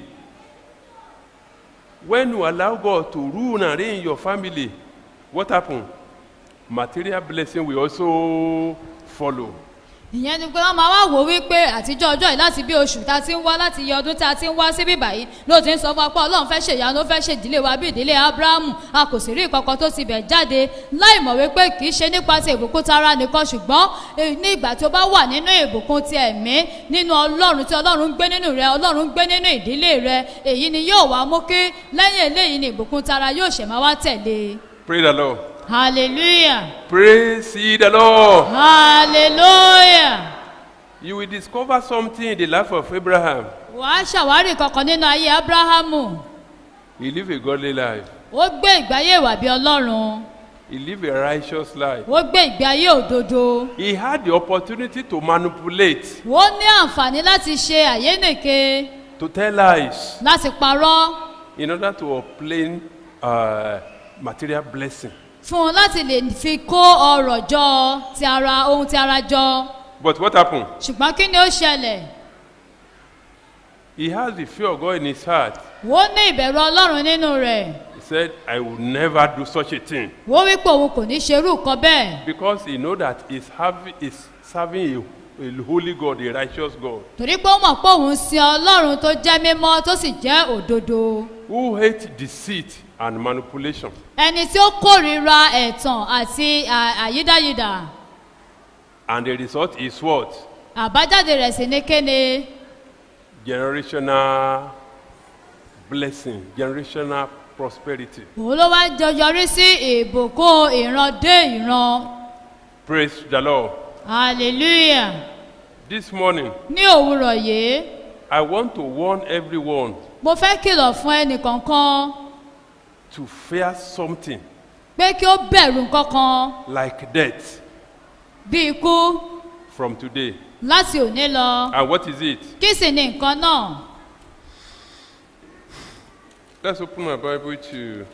when you allow God to rule and reign in your family, what happens? Material blessing will also follow. ìyẹn ni pé wọ́n máa wá wò wípé àtijọ́ ọjọ́ yìí láti bí oṣù tá a ti ń wá láti yẹ ọdún tá a ti ń wá síbí báyìí ló ti ń sọ fún wa pé ọlọ́run fẹ́ ṣe ìyanu ó fẹ́ ṣe ìdílé wa bí ìdílé abrahamu a kò sì rí ìkọ̀kọ̀ tó ti bẹ̀ jáde láì mọ̀ wípé kì í ṣe nípa ti ìbùkún tara nìkan ṣùgbọ́n ní ìgbà tí ó bá wà nínú ìbùkún ti ẹ̀mí nínú ọlọ́run tí ọlọ́run ń gbé nínú rẹ ọlọ́run ń gbé nínú ìdílé rẹ èyí ni yóò wá mú kí lẹ́yìn eléyìí ni ìbùkún tara yóò ṣẹ̀ máa wá tẹ̀lé. Praise the Lord. hallelujah. Praise ye the Lord. hallelujah. You will discover something in the life of Abraham. wàá ṣàwárí kankan nínú ayé abrahamu. He lived a godly life. ó gbé ìgbé ayé ìwà bí ọlọ́run. He lived a righteous life. ó gbé ìgbé ayé òdodo. He had the opportunity to manipulate, ó ní àǹfààní láti ṣe àyénèké, to tell lies, láti parọ́ in order to obtain material blessing. fún un láti lè fi kó ọrọ̀ jọ ti ara ohun ti ara jọ. But what happened? ṣùgbọ́n kí ni ó ṣẹlẹ̀? He has the fear of God in his heart. ó ní ìbẹ̀rù ọlọ́run nínú rẹ̀. He said, I will never do such a thing. ó wí pé òun kò ní ṣerú nǹkan bẹ́ẹ̀. Because he knows that he's serving a holy God, a righteous God, torí pé ó mọ̀ pé òun sin ọlọ́run tó jẹ́ mímọ́ tó sì jẹ́ òdodo. who hates deceit and manipulation. ẹni tí ó kórìíra ẹ̀tàn àti àyídáyidà. And the result is what? àbájáde rẹ̀ sì ní kéne. Generational blessing, generational prosperity. òun ló wá yọrí sí ìbùkún ìran dé ìran. Praise the Lord. hallelujah. This morning, ní òwúrọ̀ yìí I want to warn everyone mo fẹ́ kìlọ̀ fún ẹnìkọ̀ọ̀kan to fear something pé kí ó bẹ̀rù nǹkankan like death bí ikú from today. láti òní lọ. And what is it? kí sì ni nǹkan náà? Let's open my Bible to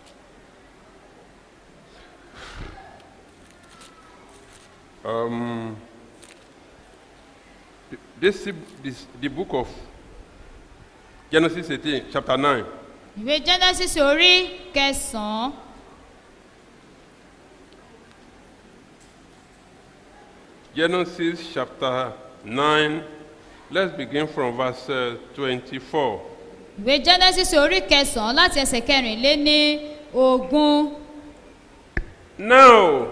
the book of Genesis 18, chapter 9. ìwé genesis orí 9. Genesis chapter 9. Let's begin from verse 24. ìwé genesis orí 9 láti ẹsẹ̀ 24. Now,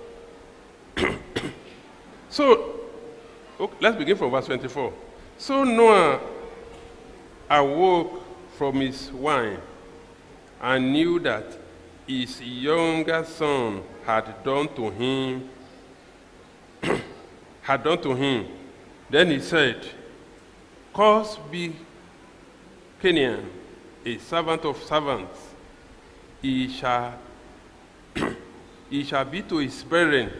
let's begin from verse 24. So Noah awoke from his wine and knew that his younger son had done to him. Then he said, "Cursed be Canaan, a servant of servants. He shall be to his brethren."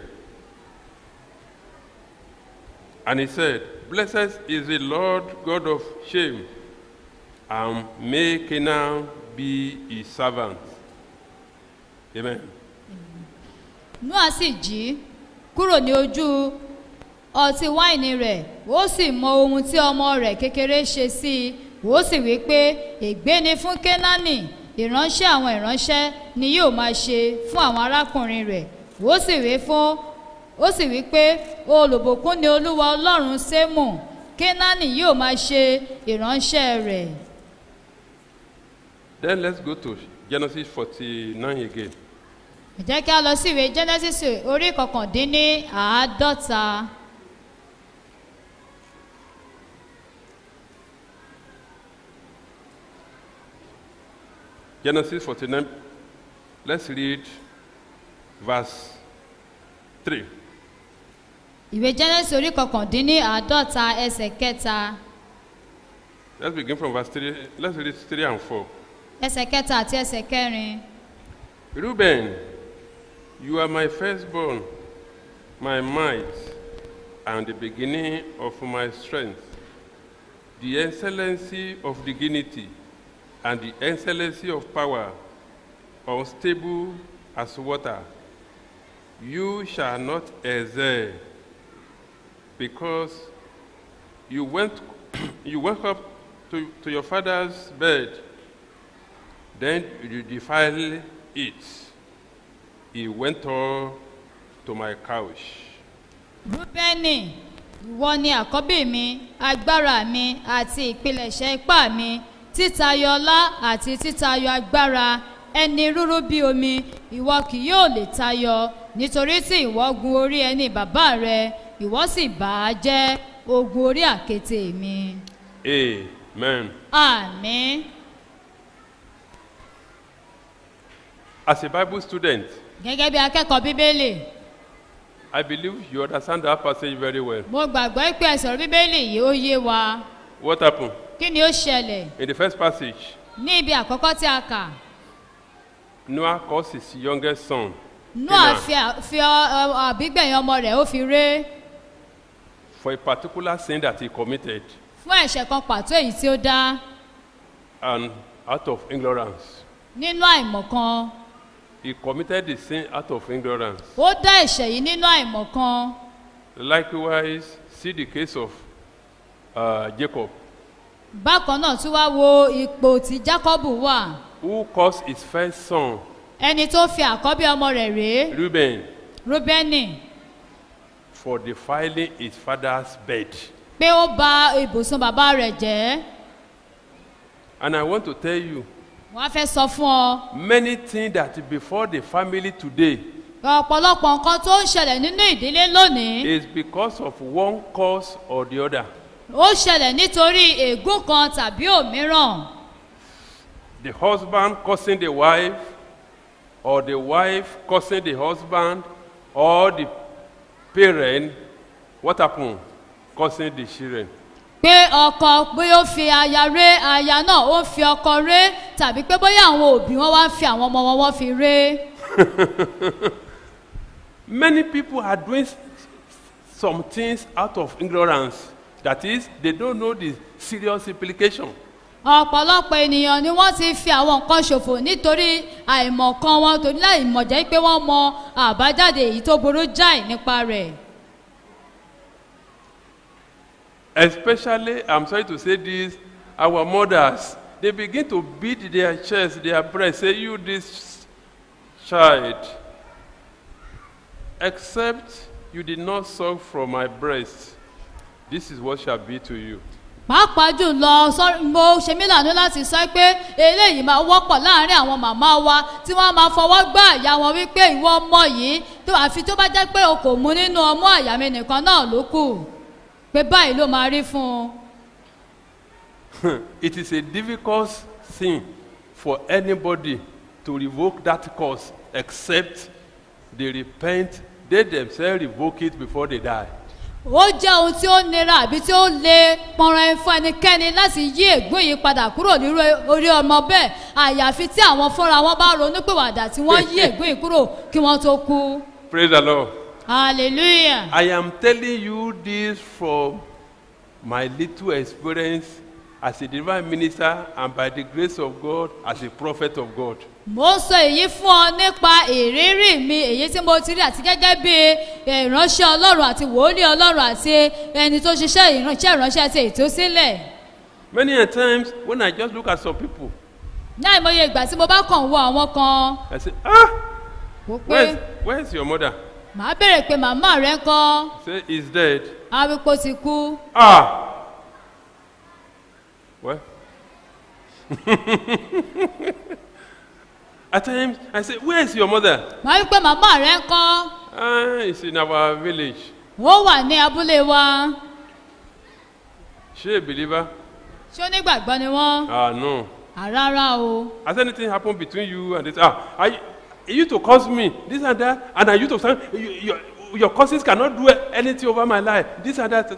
And he said, "Blessed is the Lord God of Shem, and may Canaan be his servant." Amen. Nóà sì jí kúrò ní ojú ọtí wáìnì rẹ̀, ó sì mọ ohun tí ọmọ rẹ̀ kékeré ṣe sí i, ó sì wí pé ègbé ni fún Kénáánì, ìránṣẹ́ àwọn ìránṣẹ́ ni yóò máa ṣe fún àwọn arákùnrin rẹ̀. Ó sì wí pé olùbùkún ni Olúwa Ọlọ́run Sémù, Kénáánì yóò máa ṣe ìránṣẹ́ rẹ̀. Then let's go to Genesis 49 again. Ẹ jẹ́ kí a lọ sí ìwé Genesis orí 49. Genesis 49, let's read verse 3. Ìwé Genesis orí 49 ẹsẹ̀ 3. Let's begin from verse 3. Let's read 3 and 4. Ẹsẹ̀ 3 àti ẹsẹ̀ 4. Reuben, you are my firstborn, my might, and the beginning of my strength, the excellency of dignity, and the excellency of power, unstable as water. You shall not excel, because you went up to your father's bed, then you defiled it. He went up to my couch. Rúbẹ́nì, ìwọ ni àkọ́bí mi, agbára mi àti ìpilẹ̀ṣẹ̀ ipá mi, títayọ ọlá àti títayọ agbára, ẹni rúrú bí omi, ìwọ kì yóò lè tayọ, nítorí tí ìwọ gun orí ẹni bàbá rẹ, ìwọ sì bà á jẹ́, ogun orí àkéte mi. Amen. Àmín. As a Bible student, Gẹ́gẹ́ bí akẹ́kọ̀ọ́ Bíbélì, I believe you understand that passage very well. mo gbàgbọ́ pé ẹsẹ̀ Bíbélì yìí ó yé wa. What happened? Kí ni ó ṣẹlẹ̀? In the first passage, Ní ibi àkọ́kọ́ tí a kà, Noah calls his youngest son, Nóà Canaan, fi àbígbẹ̀yìn ọmọ rẹ̀ ó fi ré for a particular sin that he committed, fún ẹ̀ṣẹ̀ kan pàtó èyí tí ó dá and out of ignorance. nínú àìmọ̀kan. He committed the sin out of ignorance. Ó dá ẹ̀ṣẹ̀ yìí nínú àìmọ̀kan. Likewise, see the case of Jacob, Bákan náà tún wá wo ipò tí Jákọ́bù wà. who caused his first son, Ẹni tó fi àkọ́bí ọmọ rẹ̀ ré, Reuben, Rúbẹ́nì, for defiling his father's bed. pé ó ba ibùsùn bàbá rẹ̀ jẹ́. And I want to tell you, Wọ́n á fẹ́ sọ fún ọ. many things that before the family today Ọ̀pọ̀lọpọ̀ nǹkan tó ń ṣẹlẹ̀ nínú ìdílé lónìí. is because of one cause or the other. Ó ṣẹlẹ̀ nítorí ègún kan tàbí òmíràn. the husband cursing the wife, or the wife cursing the husband, or the parent, what happened? Cursing the children. pé ọkọ bóyá ó fi aya ré aya náà ó fi ọkọ ré tàbí pé bóyá àwọn òbí wọn wá ń fi àwọn ọmọ wọn wọ́n fi ré. Many people are doing some things out of ignorance. That is, they don't know the serious implication. ọ̀pọ̀lọpọ̀ ènìyàn ni wọ́n ti fi àwọn nǹkan ṣòfò nítorí àìmọ̀kan wọn torí láìmọ̀ jẹ́ pé wọ́n mọ àbájáde èyí tó burú jáì nípa rẹ̀. Especially, I'm sorry to say this, our mothers, they begin to beat their chest, their breast, say, you this child, except you did not suck from my breast, this is what shall be to you. pàápàá jùlọ mo ṣe mí lànà láti sọ pé eléyìí máa wọ́pọ̀ láàrin àwọn màmá wa tí wọ́n máa fọwọ́ gbá àyà wọn wípé ìwọ ọmọ yìí tó àfi tó bá jẹ́ pé o kò mú nínú ọmú àyà mi nìkan náà ló kù pé báyìí ló máa rí fún un. It is a difficult thing for anybody to revoke that curse except they repent, they themselves revoke it before they die. ó jẹ́ ohun tí ó nira àbí tí ó le pọnran fún ẹnikẹ́ni láti yí ègbón yìí padà kúrò ní orí ọmọ bẹ́ẹ̀ àyàfi tí àwọn fúnra wọn bá ronúpìwàdà tí wọ́n yí ègbón yìí kúrò kí wọ́n tó kú. Praise the Lord. Hallelujah. I am telling you this from my little experience as a divine minister and by the grace of God as a prophet of God. mo sọ èyí fún ọ nípa ìrírí mi èyí tí mo ti rí àti gẹ́gẹ́ bí ìránṣẹ́ ọlọ́run àti wòlíì ọlọ́run àti ẹni tó ṣiṣẹ́ ìránṣẹ́ ti ìtúsílẹ̀. Many a times when I just look at some people, ní àìmọye ìgbà tí mo bá kàn wo àwọn kan. I say, wò pé where's your mother? màá béèrè pé màmá rẹ ń kọ́. Say, he's dead. awípo ti kú. Well. At times, I say, where is your mother? màá wí pé màmá rẹ ń kọ́. It's in our village. ó wà ní abúlé wa. She a believer? ṣé onígbàgbọ́ ni wọ́n? No. Rárá o. Has anything happened between you and this? You used to curse me, this and that, and I used to say, your curses cannot do anything over my life, this and that.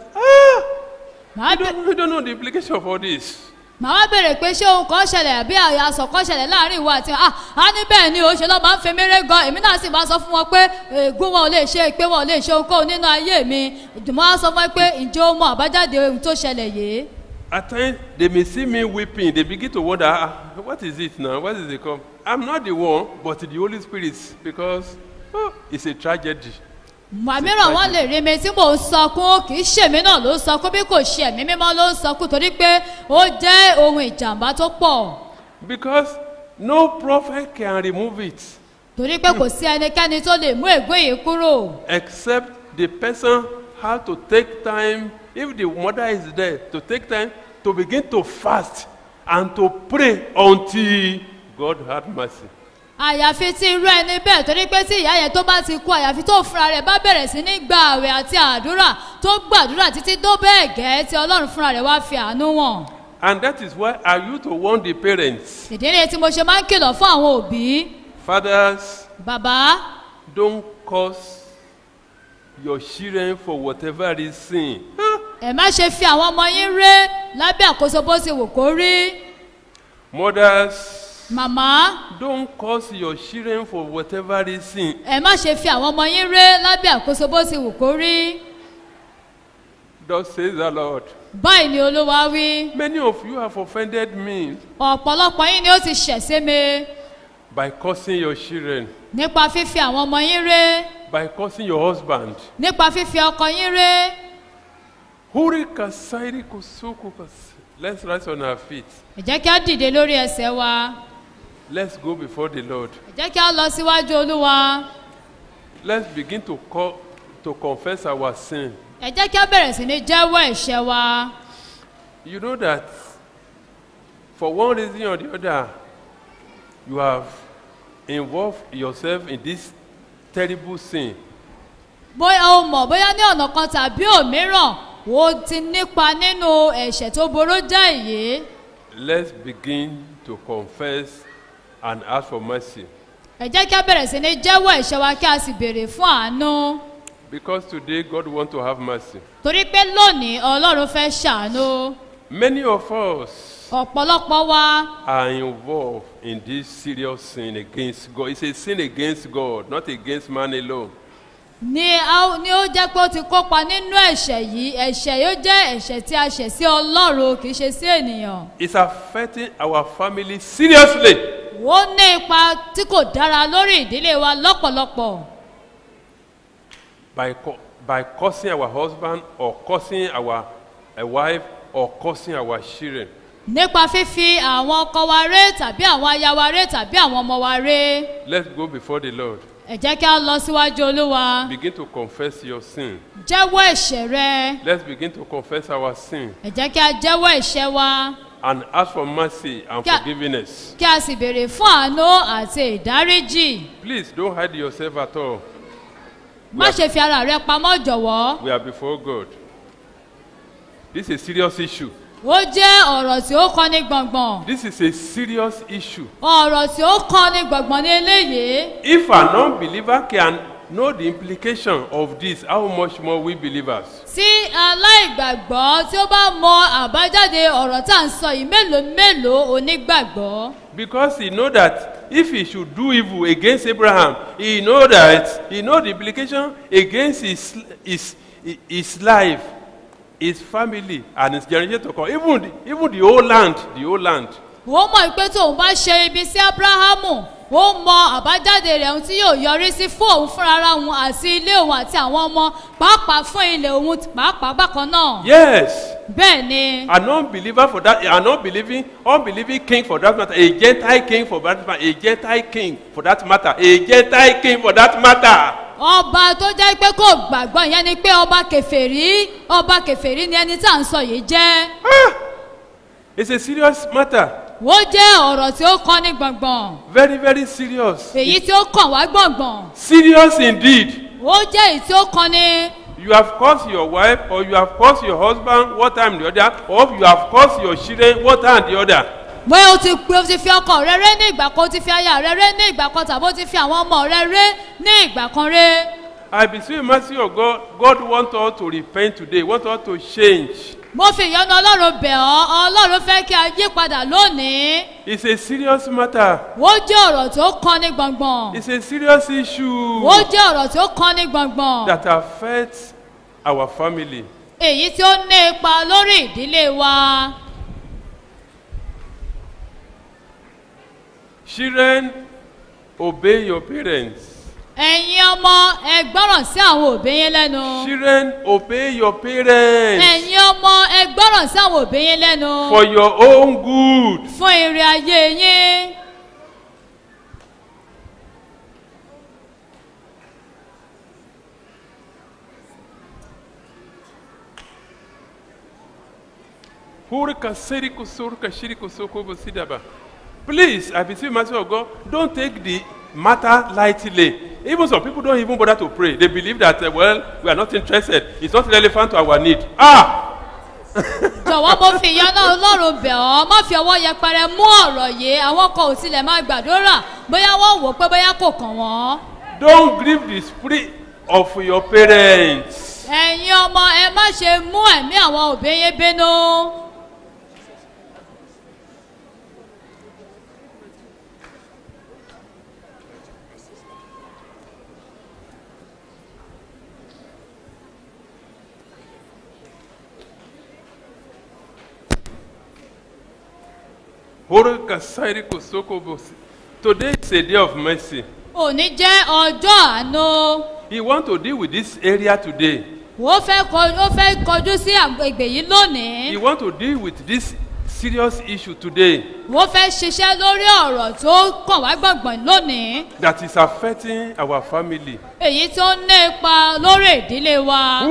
You don't know the implication of all this. màá wá béèrè pé ṣé ohun kan ṣẹlẹ̀ àbí àyàsọ̀ kan ṣẹlẹ̀ láàrin ìwọ àti a ní bẹ́ẹ̀ ni o ṣe lọ́ máa ń fi méré gan èmi náà sì máa sọ fún wọn pé ègún wọn ò lè ṣe pé wọn ò lè ṣe ohunkóhun nínú ayé mi ìdùnnú á sọ fún wọn pé ǹjẹ́ o mọ àbájáde ohun tó ṣẹlẹ̀ yìí. At times they may see me weeping, they begin to wonder, what is it now? What is it come? I'm not the one, but the Holy Spirit, because it's a tragedy. màmíràn wọn lè rí mi tí mò ń sọkún kì í ṣèmi náà ló ń sọkún bí kò ṣe ẹ̀mí mímọ́ ló ń sọkún torí pé ó jẹ́ ohun ìjàmbá tó pọ̀. Because no prophet can remove it. torí pé kò sí ẹnikẹ́ni tó lè mú ègún yìí kúrò. Except the person has to take time, if the mother is there, to take time to begin to fast and to pray until God had mercy. àyàfi tí irú ẹni bẹ́ẹ̀ torí pé tí ìyá yẹn tó bá ti kú àyàfi tó fúnra rẹ̀ bá bẹ̀rẹ̀ sí ní gba àwẹ̀ àti àdúrà tó gbàdúrà títí tó bẹ́ẹ̀ gẹ́ tí ọlọ́run fúnra rẹ̀ wá fi àánú wọn. And that is why I used to warn the parents. ìdí rèé tí mo ṣe máa ń kìlọ̀ fún àwọn òbí. Fathers, bàbá. don't curse your children for whatever reason. ẹ má ṣe fi àwọn ọmọ yín ré lábẹ́ àkóso bó ti wù kó rí. Mothers, màmá. don't curse your children for whatever reason. ẹ má ṣe fi àwọn ọmọ yín ré lábẹ́ àkóso bó ti wù kó rí. Thus says the Lord. báyìí ni olúwa wí. Many of you have offended me. ọ̀pọ̀lọpọ̀ yín ni ó ti ṣẹ̀ sí mi. By cursing your children. nípa fífi àwọn ọmọ yín ré. By cursing your husband. nípa fífi ọkọ yín ré. Let's rise on our feet. ẹ jẹ́ kí á dìde lórí ẹsẹ̀ wa. Let's go before the Lord. ẹ jẹ́ kí á lọ síwájú olúwa. Let's begin to confess our sin. ẹ jẹ́ kí á bẹ̀rẹ̀ sí ní jẹ́wọ́ ẹ̀ṣẹ̀ wa. You know that for one reason or the other, you have involved yourself in this terrible sin. bóyá o mọ̀ bóyá ní ọ̀nà kan tàbí òmíràn o ti nípa nínú ẹ̀ṣẹ̀ tó boró já èyí. Let's begin to confess and ask for mercy. ẹ jẹ́ kí a bẹ̀rẹ̀ sí ní jẹ́wọ́ ẹ̀ṣẹ̀ wa kí a sì béèrè fún àánú. Because today God wants to have mercy. torí pé lónìí ọlọ́run fẹ́ ṣàánú. Many of us ọ̀pọ̀lọpọ̀ wa are involved in this serious sin against God. It's a sin against God, not against man alone. ni ó jẹ́ pé ó ti kópa nínú ẹ̀ṣẹ̀ yìí ẹ̀ṣẹ̀ yóò jẹ́ ẹ̀ṣẹ̀ tí a ṣẹ̀ sí ọlọ́run kì í ṣe sí ènìyàn. It's affecting our family seriously. ó ní ipa tí kò dára lórí ìdílé wa lọ́pọ̀lọpọ̀. By cursing our husband or cursing our wife or cursing our children. nípa fífi àwọn ọkọ wa ré tàbí àwọn aya wa ré tàbí àwọn ọmọ wa ré. Let's go before the Lord. ẹ jẹ́ kí a lọ síwájú olúwa. Begin to confess your sin. jẹ́wọ́ ẹ̀ṣẹ̀ rẹ. Let's begin to confess our sin ẹ jẹ́ kí a jẹ́wọ́ ẹ̀ṣẹ̀ wa. and ask for mercy and forgiveness. kí a sì béèrè fún àánú àti ìdáríjì. Please don't hide yourself at all. má ṣe fi ara rẹ pamọ́ jọ̀wọ́. We are before God. This is a serious issue. ó jẹ́ ọ̀rọ̀ tí ó kọ́ni gbọ̀ngbọ̀n. This is a serious issue. ọ̀rọ̀ tí ó kọ́ni gbọ̀ngbọ̀n ní eléyìí. If an unbeliever can know the implication of this, how much more we believers? tí aláìgbàgbọ́ tí ó bá mọ àbájáde ọ̀rọ̀ tá à ń sọ yìí mélòó mélòó onígbàgbọ́. Because he know that if he should do evil against Abraham, he know the implication against his life, his family, and his generation to come. Even the whole land. ó mọ̀ pé tóun bá ṣe ibi sí abrahamu ó mọ àbájáde rẹ̀ ohun tí yóò yọrí sí fún òun fúnra òun àti ilé òun àti àwọn ọmọ pàápàá fún ilé òun pàápàá bákan náà. Yes. bẹ́ẹ̀ ni. An unbeliever for that, an unbelieving king for that matter, a Gentile king for that matter, a Gentile king for that matter, a Gentile king for that matter. ọba tó jẹ́ pé kò gbàgbọ́ ìyẹn ni pé ọba kèfèrí ni ẹni tí à ń sọ yìí jẹ́. It's a serious matter. ó jẹ́ ọ̀rọ̀ tí ó kọ́ ní gbọ̀ngbọ̀n. Very, very serious. èyí tí ó kàn wá gbọ̀ngbọ̀n. Serious indeed. ó jẹ́ èyí tí ó kọ́ ní. You have cursed your wife, or you have cursed your husband one time or the other, or you have cursed your children one time or the other. bóyá o ti fi ọkọ rẹ ré ní ìgbà kan o ti fi aya rẹ ré ní ìgbà kan tàbí o ti fi àwọn ọmọ rẹ ré ní ìgbà kan ré. I beseech the mercy of God. God wants us to repent today. Wants us to change. mo fi ìyọ́nú ọlọ́run bẹ̀ ọ́ ọlọ́run fẹ́ kí a yí padà lónìí. It's a serious matter. ó jẹ́ ọ̀rọ̀ tó kọ́ ní gbọ̀ngbọ̀n. It's a serious issue ó jẹ́ ọ̀rọ̀ tó kọ́ ní gbọ̀ngbọ̀n. that affects our family. èyí tí ó ní ipa lórí ìdílé wa. Children, obey your parents. ẹ̀yin ọmọ ẹ gbọ́ràn sí àwọn òbí yín lẹ́nu. Children, obey your parents ẹ̀yin ọmọ ẹ gbọ́ràn sí àwọn òbí yín lẹ́nu. for your own good. fún ire ayé yín. Please, I beseech you, mercy of God, don't take the matter lightly. Even some people don't even bother to pray. They believe that, well, we are not interested. It's not relevant to our need. jọ̀wọ́ mo fi ìyọ́nú ọlọ́run bẹ̀ ọ́ má fi ọwọ́ yẹpẹrẹ mú ọ̀rọ̀ yìí àwọn kan ò tilẹ̀ máa gbàdúrà bóyá wọ́n wò ó pé bóyá kò kàn wọ́n. Don't grieve the spirit of your parents. ẹ̀yin ọmọ ẹ má ṣe mú ẹ̀mí àwọn òbí yín bínú. Today is a day of mercy. òní jẹ́ ọjọ́ àánú. He wants to deal with this area today. ó fẹ́ kọjú sí àgbègbè yìí lónìí. He wants to deal with this serious issue today. ó fẹ́ ṣiṣẹ́ lórí ọ̀rọ̀ tó kàn wá gbọ̀ngbọ̀n lónìí. That is affecting our family. èyí tó ní ipa lórí ìdílé wa.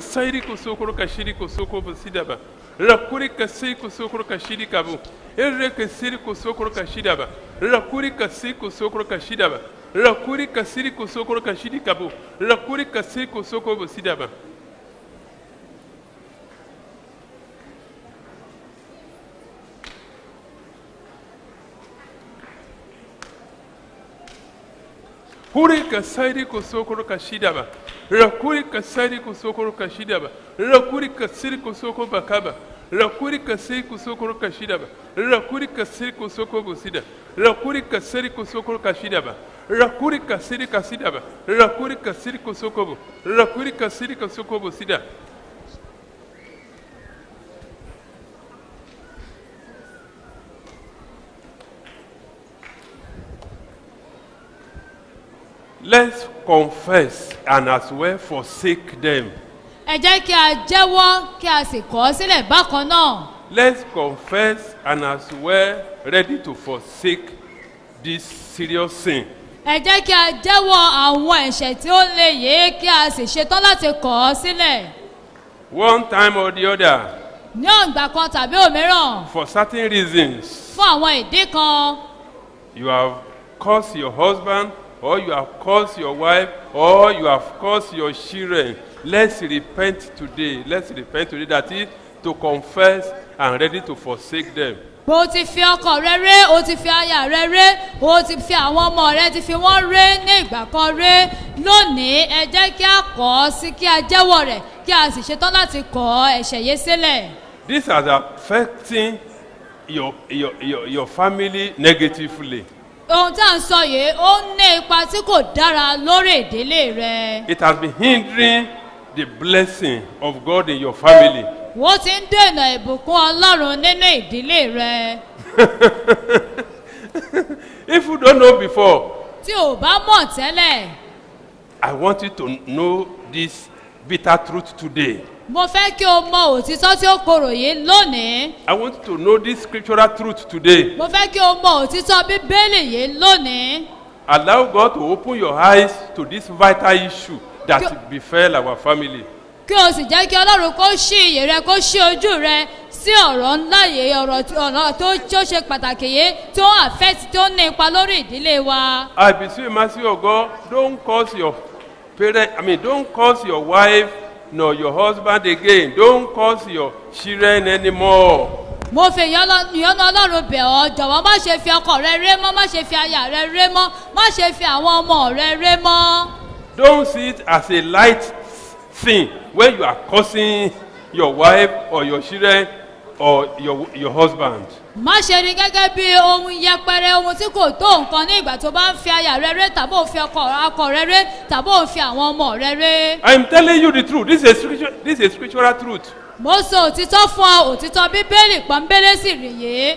Rakuri kasi kusukuru kashidi kabu. Ere kasiri kusukuru kashida ba. Rakuri kasi kusukuru kashida ba. Rakuri kasiri kusukuru kashidi kabu. Rakuri kasi kusukuru sida ba. Huri kasari kusokoro kashidaba. Rakuri kasari kusokoro kashidaba. Rakuri kasiri kusoko bakaba. Rakuri kasiri kusokoro kashidaba. Rakuri kasiri kusoko busida. Rakuri kasiri kusokoro kashidaba. Rakuri kasiri kasidaba. Rakuri kasiri kusoko bu. Rakuri kasiri kusoko busida. Let's confess and as well forsake them. ẹ jẹ́ kí a jẹ́wọ́ kí a sì kọ̀ ọ́ sílẹ̀ bákan náà. Let's confess and as well ready to forsake this serious sin. ẹ jẹ́ kí a jẹ́wọ́ àwọn ẹ̀ṣẹ̀ tí ó lè yé kí a sì ṣetán láti kọ̀ ọ́ sílẹ̀. One time or the other, ní ọ̀gbà kan tàbí òmíràn for certain reasons, fún àwọn ìdí kan you have cursed your husband, or you have cursed your wife, or you have cursed your children. Let's repent today. Let's repent today. That is to confess and ready to forsake them. bó ti fi ọkọ rẹ ré o ti fi aya rẹ ré o ti fi àwọn ọmọ rẹ ti fi wọ́n ré ní ìgbà kan ré lónìí ẹ jẹ́ kí a kọ̀ ọ́ sí kí a jẹ́wọ́ rẹ̀ kí a sì ṣetán láti kọ̀ ẹ̀ṣẹ̀ yé sílẹ̀. This is affecting your family negatively. ohun tí à ń sọ yìí ó ń ní ipa tí kò dára lórí ìdílé rẹ. It has been hindering the blessing of God in your family. wọ́n ti ń dènà ìbùkún ọlọ́run nínú ìdílé rẹ. If you don't know before, tí o bá mọ̀ tẹ́lẹ̀ I want you to know this bitter truth today. mo fẹ́ kí o mọ òtítọ́ tí ó korò yìí lónìí. I want you to know this scriptural truth today. mo fẹ́ kí o mọ òtítọ́ bíbélì yìí lónìí. Allow God to open your eyes to this vital issue that befell our family. kí o sì jẹ́ kí ọlọ́run kó ṣí iyè rẹ kó ṣí ojú rẹ sí ọ̀rọ̀ ńlá yìí ọ̀rọ̀ tó ṣe pàtàkì yìí tí ó affect tí ó ní ipa lórí ìdílé wa. I beseech you, mercy of God, don't curse your don't curse your wife nor your husband again. Don't curse your children anymore. mo fi ìyọ́nú ọlọ́run bẹ̀ ọ́ jọ̀wọ́ má ṣe fi ọkọ rẹ ré mọ́ má ṣe fi aya rẹ ré mọ́ má ṣe fi àwọn ọmọ rẹ ré mọ́. Don't see it as a light thing when you are cursing your wife or your children or your husband. má ṣe rí gẹ́gẹ́ bí ohun yẹpẹrẹ ohun tí kò tó nǹkan ní ìgbà tó bá ń fi aya rẹ ré tàbí òun fi ọkọ rẹ ré tàbí òun fi àwọn ọmọ rẹ ré. I am telling you the truth. This is a spiritual truth. mo sọ òtítọ́ fún ọ òtítọ́ bíbélì pọ́nbélé sì rèé.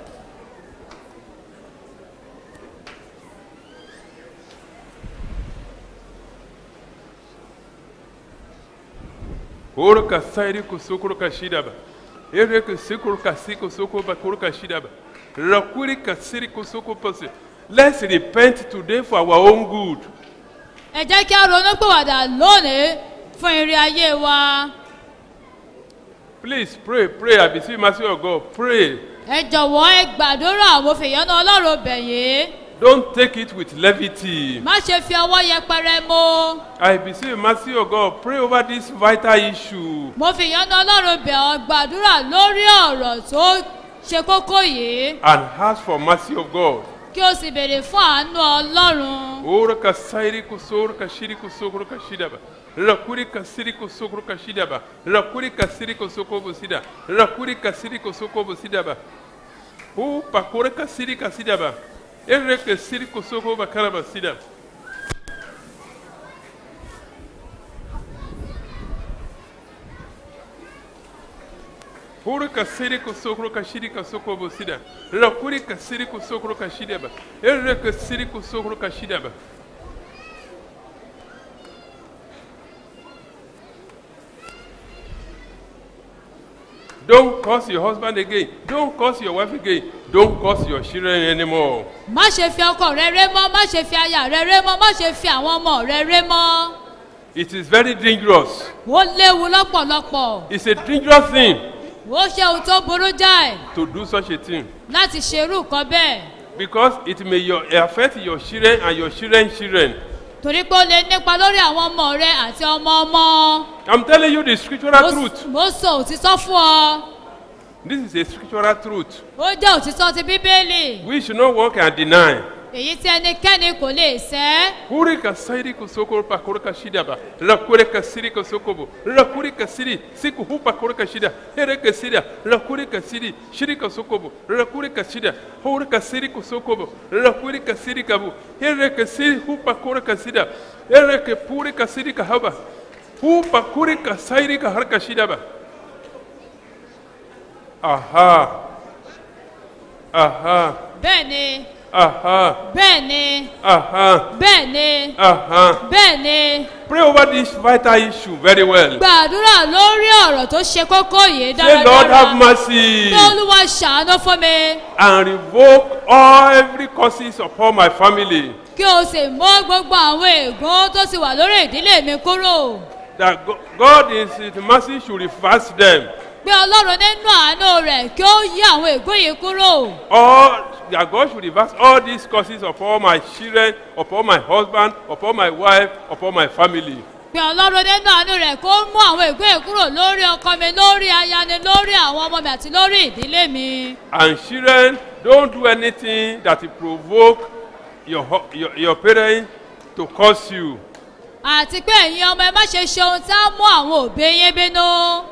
Oro kasairi kusukuru kashidaba. Ere kusukuru kasiko soko bakuru kashidaba. Rakuri kasiri kusuku pasi. Let's repent today for our own good. ẹ jẹ́ kí a ronú pìwàdà lónìí fún ìrìn ayé wa. Please pray. I beseech mercy of God. Pray. ẹ jọ̀wọ́ ẹ gbàdúrà mo fi ìyọ́nú ọlọ́run bẹ̀ yín. Don't take it with levity. má ṣe fi ọwọ́ yẹpẹrẹ mú. I beseech mercy of God. Pray over this vital issue. mo fi ìyọ́nú ọlọ́run bẹ̀ ọ́ gbàdúrà lórí ọ̀rọ̀ tó ṣe kókó yìí. And ask for mercy of God. kí o sì béèrè fún àánú ọlọ́run. Oro kasairi kusoro kashiri kusukuru kashidaba. Rakuri kasiri kusukuru kashidaba. Rakuri kasiri kusuko busida. Rakuri kasiri kusuko busidaba. Pakore kasiri kasidaba. Ere kasiri kusuko bakara basida. Oro kasiri kusukuru kashiri kusuko busida. Rakuri kasiri kusukuru kashidaba. Ere kasiri kusukuru kashidaba. Don't curse your husband again. Don't curse your wife again. Don't curse your children anymore. má ṣe fi ọkọ rẹ ré mọ́ má ṣe fi aya rẹ ré mọ́ má ṣe fi àwọn ọmọ rẹ ré mọ́. It is very dangerous. ó léwu lọ́pọ̀lọpọ̀. It's a dangerous thing ó ṣe ohun tó burú jáì to do such a thing láti ṣerú nǹkan bẹ́ẹ̀. because it may affect your children and your children's children. torí pé ó lè nípa lórí àwọn ọmọ rẹ àti ọmọ ọmọ. I'm telling you the scriptural truth. mo sọ òtítọ́ fún ọ. This is a scriptural truth. ó jẹ́ òtítọ́ ti bíbélì. We should not walk and deny. èyí tí ẹnikẹ́ni kò lè sẹ́. Kurika sairi kusoko pakurika shida ba. Rakurika siri kusokobo. Rakurika siri siku hupa kurika shida. Hereka sida. Rakurika siri shirika sokobo. Rakurika shida. Hurika siri kusokobo. Rakurika siri kabu. Hereka siri hupa kurika sida. Hereka purika siri kahaba. Hupa kurika sairi kaharika shida ba. Aha. Aha. Bẹ́ẹ̀ni. Aha. Bẹ́ẹ̀ni. Aha. Bẹ́ẹ̀ni. Aha. Bẹ́ẹ̀ni. Pray over this vital issue very well. Gbàdúrà lórí ọ̀rọ̀ tó ṣe kókó yìí Say, Lord, have dáradára. mercy Kí Olúwa ṣàánú fún mi. and revoke all every curses upon my family. Kí o sì mú gbogbo àwọn ègún tó ti wà lórí ìdílé mi kúrò. That God in His mercy should reverse them. Pé Ọlọ́run nínú àánú rẹ̀ kí ó yí àwọn ègún yìí kúrò. All that God should reverse all these curses upon my children, upon my husband, upon my wife, upon my family. Pé Ọlọ́run nínú àánú rẹ̀ kó mú àwọn ègún yìí kúrò lórí ọkọ mi, lórí aya ni, lórí àwọn ọmọ mi àti lórí ìdílé mi. And children, don't do anything that will provoke your parents to curse you. Àti pé ẹ̀yin ọmọ ẹ má ṣe ṣe ohun tí á mú àwọn òbí yín bínú.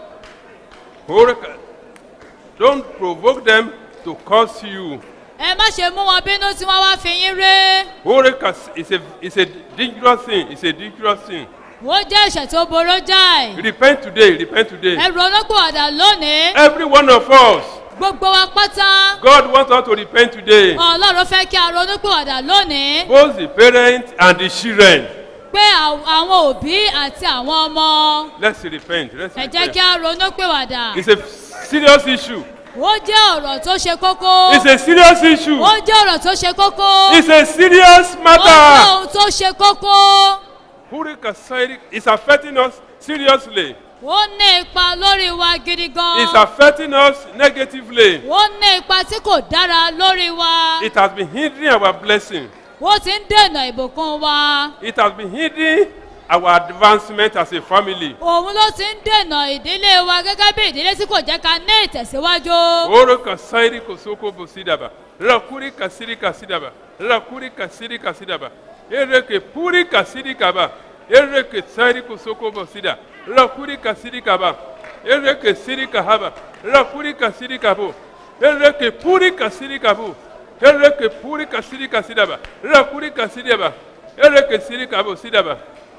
Don't provoke them to curse you. Ẹ má ṣe mú wọn bínú tí wọ́n wá fi yín ré. It's a dangerous thing. It's a dangerous thing. Ó jẹ́ ẹ̀ṣẹ̀ tó boró jáì. Repent today. Repent today. Ẹ ronúpìwàdà lónìí. Every one of us. Gbogbo wa pátá. God wants us to repent today. Ọlọ́run fẹ́ kí a ronúpìwàdà lónìí. Both the parents and the children. Pé àwọn òbí àti àwọn ọmọ. Let's repent. Ẹ jẹ́ kí a ronúpìwàdà. It's a serious issue. Ó jẹ́ ọ̀rọ̀ tó ṣe kókó. It's a serious issue. Ó jẹ́ ọ̀rọ̀ tó ṣe kókó. It's a serious Ó jẹ́ matter. ohun tó ṣe kókó. It's affecting us seriously. Ó ní ipa lórí wa gidi gan. It's affecting us negatively. Ó ní ipa tí kò dára lórí wa. It has been hindering our blessing. Ó ti ń dènà ìbùkún wa. It has been hindering our advancement as a family. Òun ló ti ń dènà ìdílé wa gẹ́gẹ́ bí ìdílé tí kò jẹ́ ká ní ìtẹ̀síwájú. Oro kasairi kosoko bosidaba. Rakuri kasiri kasidaba. Rakuri kasiri kasidaba. Ereke puri kasiri kaba. Ereke sairi kosoko bosida. Rakuri kasiri kaba. Ereke siri kahaba. Rakuri kasiri kabo. Ereke puri kasiri kabo. Ereke puri kasiri kasidaba. Rakuri kasidaba. Ereke siri kabo sidaba.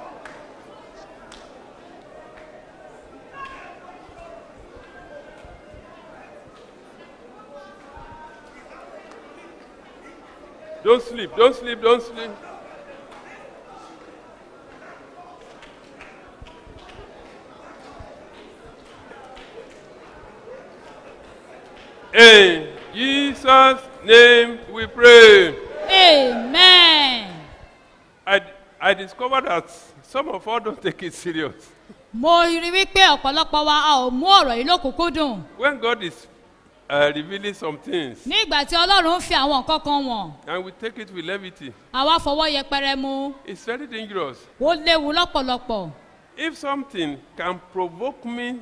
Don't sleep, don't sleep, don't sleep. In Jesus' name we pray. Amen. I discovered that some of us don't take it serious. Mo rí wípé ọ̀pọ̀lọpọ̀ wa a ò mú ọ̀rọ̀ yìí lókùnkúndùn. When God is revealing some things Ní ìgbà tí Ọlọ́run ń fi àwọn nǹkan kan wọ̀n, and we take it with levity, àwa fọwọ́ yẹpẹrẹ mú. it's very dangerous. Ó léwu lọ́pọ̀lọpọ̀. If something can provoke me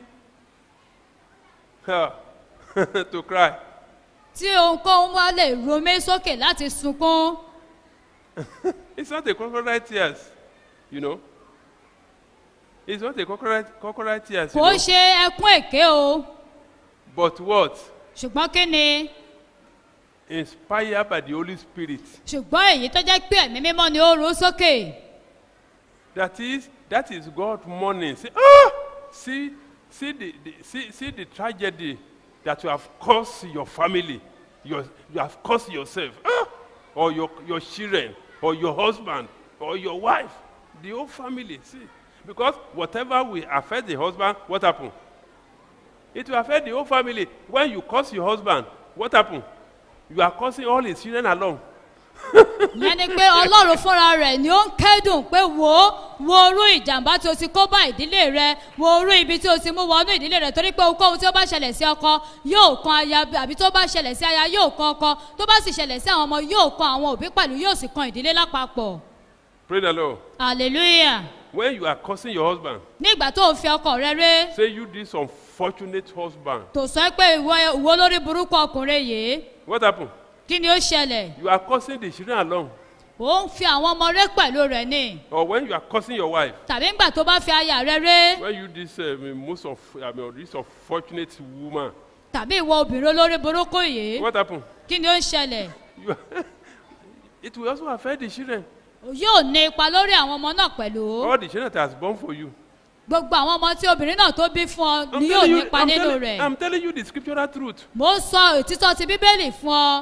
to cry, Tí ohunkóhun wá lè ro mí sókè láti sunkún. it's not a crocodile tears, you know. It's not a crocodile tears, you Kò know. ṣe ẹkún èké o. But what? Ṣùgbọ́n kí ni? Inspired by the Holy Spirit. Ṣùgbọ́n èyí tó jẹ́ pé ẹ̀mí mímọ́ ni ó ru sókè. That is God mourning. See the tragedy that you have caused your family, you have caused yourself, or your children, or your husband, or your wife, the whole family. See, because whatever will affect the husband, what happened? It will affect the whole family. When you curse your husband, what happened? You are causing all his children along. Ìyẹn ni pé Ọlọ́run fúnra rẹ̀ ni ó ń kẹ́dùn pé wo orú ìjàmbá tí o ti kó bá ìdílé rẹ, wo orú ibi tí o ti mú wọnú ìdílé rẹ, torí pé ohunkóhun tí ó bá ṣẹlẹ̀ sí ọkọ yóò kan aya, àbí tó bá ṣẹlẹ̀ sí aya yóò kan ọkọ, tó bá sì ṣẹlẹ̀ sí àwọn ọmọ yóò kan àwọn òbí pẹ̀lú, yóò sì kan ìdílé lápapọ̀. Praise the Lord. Hallelujah. When you are cursing your husband, Ní ìgbà tó o fi ọkọ rẹ ré, say you this unfortunate husband. tó sọ pé ìwọ lórí burúkú ọkùnrin yìí, What happened? kí ni ó ṣẹlẹ̀? You are causing the children along. Ó ń fi àwọn ọmọ rẹ pẹ̀lú rẹ̀ ni. Or when you are causing your wife. Tàbí ńgbà tó bá fi aya rẹ ré. When you this this unfortunate woman. Tàbí ìwọ obìnrin olórí burúkú yìí. What happened? Kí ni ó ń ṣẹlẹ̀? It will also affect the children. Yóò ní ipa lórí àwọn ọmọ náà pẹ̀lú. All the children that has born for you. Gbogbo àwọn ọmọ tí obìnrin náà tó bí fún ọ ni yóò ní ipa nínú rẹ̀. I'm telling you the scriptural truth. Mo ń sọ òtítọ́ ti Bíbélì fún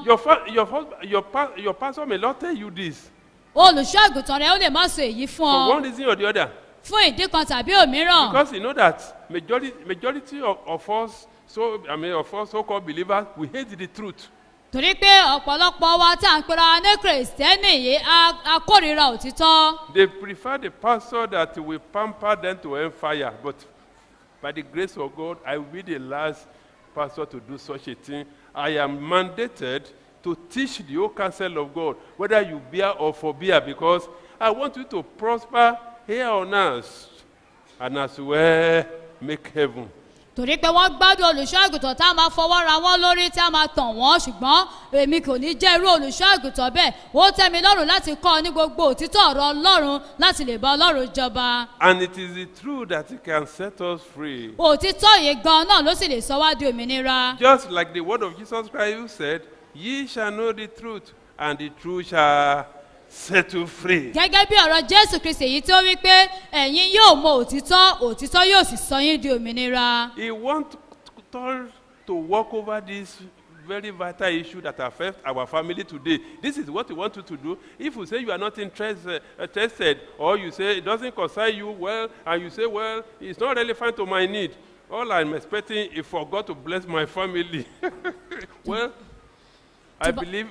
ọ. Your pastor may not tell you this. Olùṣọ́ àgùntàn rẹ̀ ó lè má sọ èyí fún For one ọ. reason or the other. Fún ìdí kan tàbí òmíràn. Because you know that majority of us, of us so-called believers, we hate the truth. Torí pé ọ̀pọ̀lọpọ̀ wa tí à ń pera ní Kìrìsìtẹ́nì yìí a kórìíra òtítọ́. They prefer the pastor that will pamper them to hellfire. But by the grace of God, I will be the last pastor to do such a thing. I am mandated to teach the whole counsel of God, whether you bear or forbear, because I want you to prosper here on earth and as well make heaven. Torí pé wọ́n gbádùn olùṣọ́ àgùntàn tá a máa fọwọ́ ra wọ́n lórí tí a máa tàn wọ́n, ṣùgbọ́n èmi kò ní jẹ́ irú olùṣọ́ àgùntàn bẹ́ẹ̀. Ó tẹ́ mi lọ́rùn láti kọ́ ọ ní gbogbo òtítọ́ ọ̀rọ̀ Ọlọ́run láti lè bá Ọlọ́run jọba. And it is the truth that it can set us free. Òtítọ́ yìí gan náà ló sì lè sọ wá di òmìnira. Just like the word of Jesus Christ who said, "Ye shall know the truth, and the truth shall set you free." Gẹ́gẹ́ bí ọ̀rọ̀ Jésù Kristi èyí tí ó wí pé ẹ̀yin yóò mọ òtítọ́, òtítọ́ yóò sì sọ yín di òmìnira. He wants us to walk over this very vital issue that affects our family today. This is what we want you to do. If you say you are not interested, or you say it doesn't concern you, well, and you say, well, it's not relevant to my need. All I'm expecting is for God to bless my family. Well, I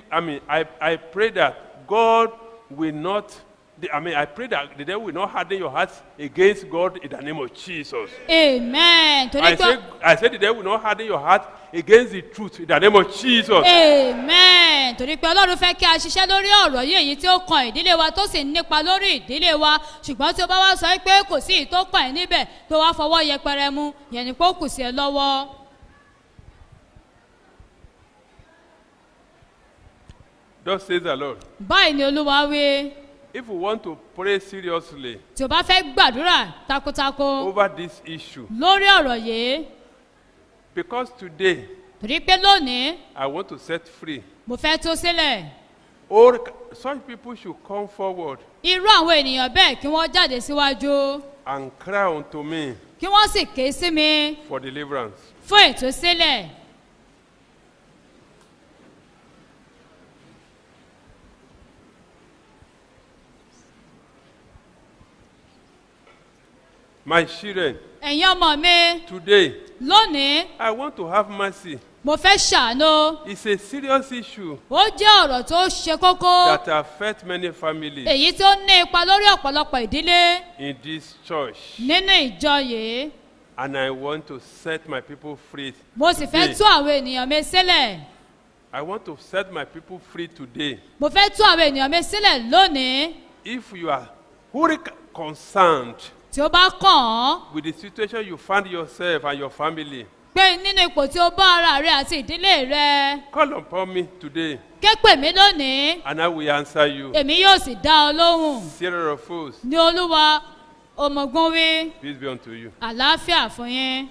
pray that God will not, I pray that the devil will not harden your hearts against God in the name of Jesus. Amen. I said the devil will not harden your heart against the truth in the name of Jesus. Amen. Torí pé Ọlọ́run fẹ́ kí a ṣiṣẹ́ lórí ọ̀rọ̀ yìí èyí tí ó kan ìdílé wa tó sì nípa lórí ìdílé wa, ṣùgbọ́n tí ó bá wá sọ pé kò sí ìyí tó kàn ẹ́ níbẹ̀ tó wá fọwọ́ yẹpẹrẹ mú, yẹn ni pé ó kù sí ẹ lọ́wọ́. Thus says the Lord. Báyìí ni Olúwa wí. If we want to pray seriously Tí o bá fẹ́ gbàdúrà takuntakun over this issue, lórí ọ̀rọ̀ yìí, because today torí pé lónìí I want to set free, mo fẹ́ tú sílẹ̀. all such people should come forward Irú àwọn ènìyàn bẹ́ẹ̀ kí wọ́n jáde síwájú, and cry unto me kí wọ́n sì ké sí mi for deliverance. fún ìtúsílẹ̀. My children, Ẹ̀yin ọmọ mi, today lónìí I want to have mercy. mo fẹ́ ṣàánú. It's a serious issue Ó jẹ́ ọ̀rọ̀ tó ṣe kókó, that affects many families èyí tó ní ipa lórí ọ̀pọ̀lọpọ̀ ìdílé in this church, nínú ìjọ yìí. and I want to set my people free. Mo sì fẹ́ tú àwọn ènìyàn mi sílẹ̀. I want to set my people free today. Mo fẹ́ tú àwọn ènìyàn mi sílẹ̀ lónìí. If you are wholly concerned Tí ó bá kàn án with the situation you find yourself and your family, pé nínú ipò tí ó bá ara rẹ àti ìdílé rẹ, call upon me today ké pè mí lónìí, and I will answer you. èmi yóò sì dá ọ lóhùn. Sarah of fools, Ní Olúwa ọmọgún wí, peace be unto you. àlàáfíà fún yín.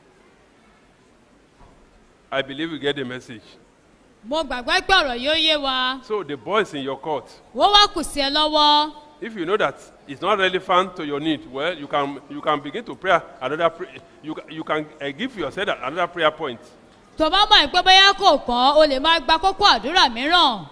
I believe you get the message. Mo gbàgbọ́ pé ọ̀rọ̀ yóò yé wa. So the boys in your court, Wọ́n wá kù sí ẹ lọ́wọ́. if you know that it's not relevant to your need, well, you can begin to pray another you can give yourself another prayer point. Tó bá mọ̀ pé bóyá kò kàn, o lè máa gba kókó àdúrà mìíràn.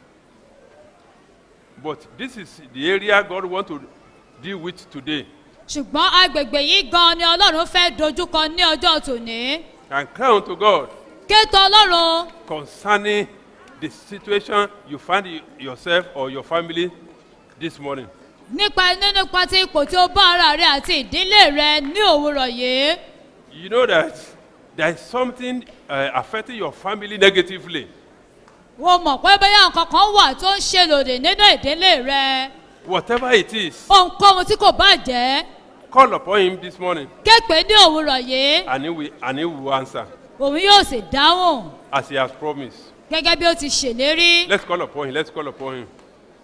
But this is the area God wants to deal with today. Ṣùgbọ́n agbègbè yìí gan ni Ọlọ́run fẹ́ dojúkọ ní ọjọ́ tòní. And cry unto God Kéto Ọlọ́run concerning the situation you find yourself or your family this morning. nínú pati ipò tí ó bá ara rẹ àti ìdílé rẹ ní òwúrọ̀ yìí. You know that there is something affecting your family negatively. O mọ̀ pé bóyá nǹkan kan wà tó ń ṣe lòdì nínú ìdílé rẹ. Whatever it is, Ohunkóhun tí kò bá jẹ́, call upon him this morning képe ní òwúrọ̀ yìí, and he will answer òun yóò sì dáhùn as he has promised. gẹ́gẹ́ bí ó ti ṣèlérí. Let's call upon him. Let's call upon him.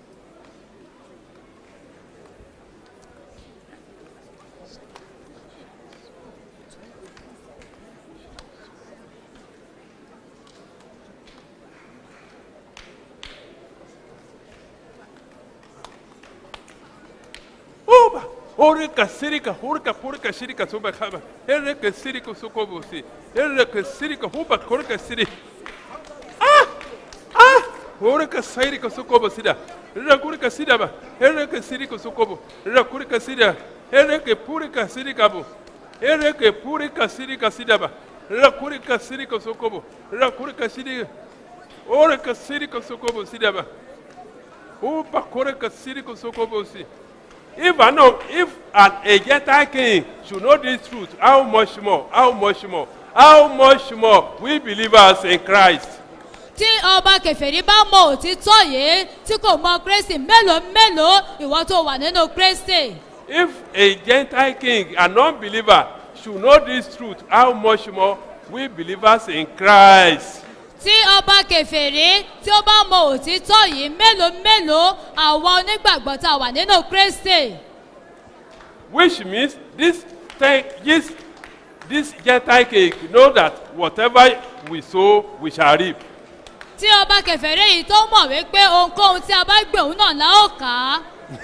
Oba! Orika sirika hurika purika shirika soba kaba. Ereke sirika sokobosi. Ereke sirika huba korika siri. Orika sirika sokobosi da. Rakurika sida ba. Ereke sirika sokobo. Rakurika sida. Ereke purika sirika bo. Ereke purika sirika sida ba. Rakurika sirika sokobo. Rakurika sirika. Orika sirika sokobo sida ba. Upa korika sirika sokobosi. If a Gentile king should know this truth, how much more we believers in Christ? Tí ọba kèfèrí bá mọ òtítọ́ yìí tí kò mọ Kristi mélòó ìwọ tó wà nínú Kristi. If a Gentile king, a non-believer, should know this truth, how much more we believers in Christ? Tí ọba kèfèrí tí ó bá mọ òtítọ́ yìí mélòó àwọn onígbàgbọ́ tá a wà nínú Kristi. Which means this Gentile king know that whatever we sow, we shall reap. Tí ọba kèfèrí yìí tó mọ̀ wípé ohunkóhun tí a bá gbé òun náà la ó ká.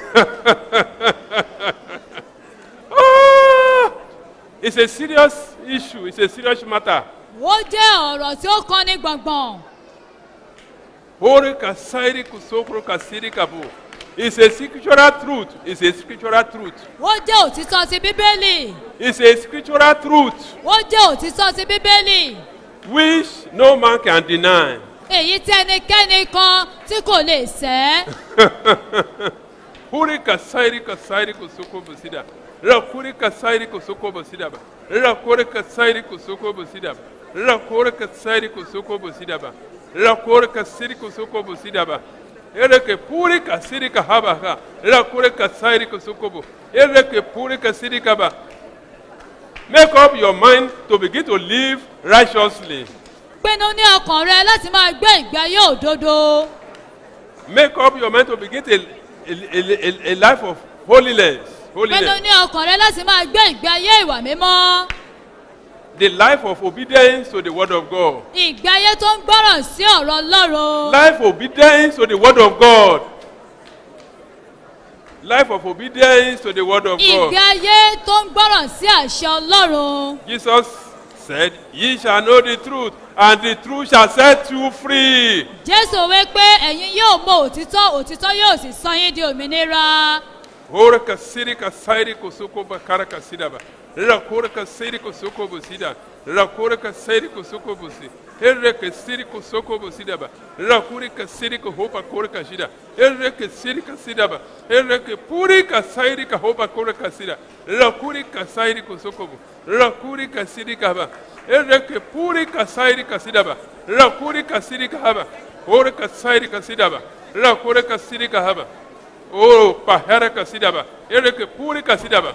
It's a serious issue. It's a serious matter. Ó jẹ́ ọ̀rọ̀ tí ó kàn ní gbọ̀ngbọ̀n. It's a scriptural truth. It's a scriptural truth. Ó jẹ́ òtítọ́ ti Bíbélì. It's a scriptural truth. Ó jẹ́ òtítọ́ ti Bíbélì. Which no man can deny. Èyí tí ẹnikẹ́ni kan tí kò lè sẹ́. Hurika sairika sairika soko busida. Rakurika sairika soko busida ba. Rakurika sairika soko busida ba. Rakurika sairika soko busida ba. Rakurika sairika soko busida ba. Ereke purika sirika habaka. Rakurika sairika soko bu. Ereke purika sirika ba. Make up your mind to begin to live righteously. Pinnu ní ọkàn rẹ láti máa gbé ìgbé ayé òdodo. Make up your mind to begin a life of holiness. Pinnu ní ọkàn rẹ láti máa gbé ìgbé ayé ìwà mímọ́. The life of obedience to the word of God. Ìgbé ayé tó ń gbọ́ràn sí ọ̀rọ̀ Ọlọ́run. Life of obedience to the word of God. Life of obedience to the word of God. Ìgbé ayé tó ń gbọ́ràn sí àṣẹ Ọlọ́run. Jesus said, "Ye shall know the truth, and the truth shall set you free." Jésù wí pé ẹ̀yin yóò mọ òtítọ́ yóò sì sọ yín di òmìnira. Horaka sirika sairiko soko bakaraka sidaba. Rakoraka siriko soko busida. Rakoraka siriko soko busi. Ereke siriko soko busidaba. Rakurika siriko hopa koraka shida. Ereke sirika sidaba. Ereke purika sairika hopa koraka sida. Rakurika sairiko soko bu. Rakurika sirika ba. Ereke purika sairika sidaba. Rakurika sirika haba. Horaka sairika sidaba. Rakurika sirika haba. Oh, pahara kasidaba. Ereke puri kasidaba.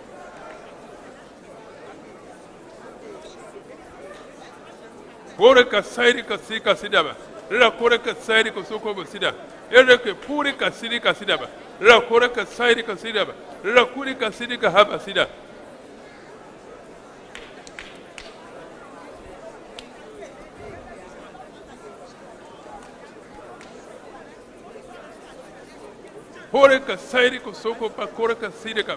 Kore kasairi kasi kasidaba. Ra kore kasairi kosoko basida. Ereke puri kasiri kasidaba. Ra kore kasairi kasidaba. Ra kuri kasiri kahaba sida. Horeka sairiko soko pa koreka sirika.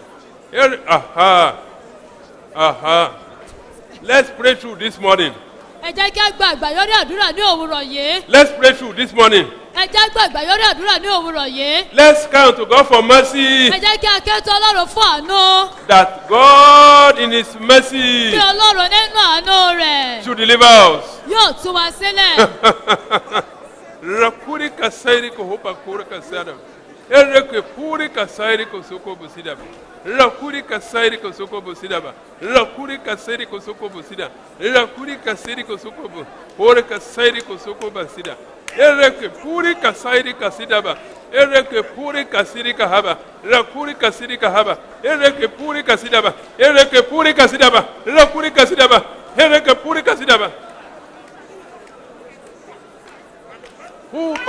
Aha. Let's pray through this morning. Ẹ jẹ́ kí a gba àgbàyọrí àdúrà ní òwúrọ̀ yìí. Let's pray through this morning. Ẹ jẹ́ gba àgbàyọrí àdúrà ní òwúrọ̀ yìí. Let's count to God for mercy. Ẹ jẹ́ kí a ké tó Ọlọ́run fún àánú. That God in His mercy Kí Ọlọ́run nínú àánú rẹ̀ should deliver us. yóò tú wa sílẹ̀. Rakuri kasairiko hopa koreka sada. Ereke puri kasairiko soko busida. Rakuri kasairiko soko busida ba. Rakuri kasairiko soko busida. Rakuri kasairiko soko bu. Pore kasairiko soko busida. Ereke puri kasairika sida ba. Ereke puri kasirika haba. Rakuri kasirika haba. Ereke puri kasida ba. Ereke puri kasida ba. Rakuri kasida ba. Ereke puri kasida ba.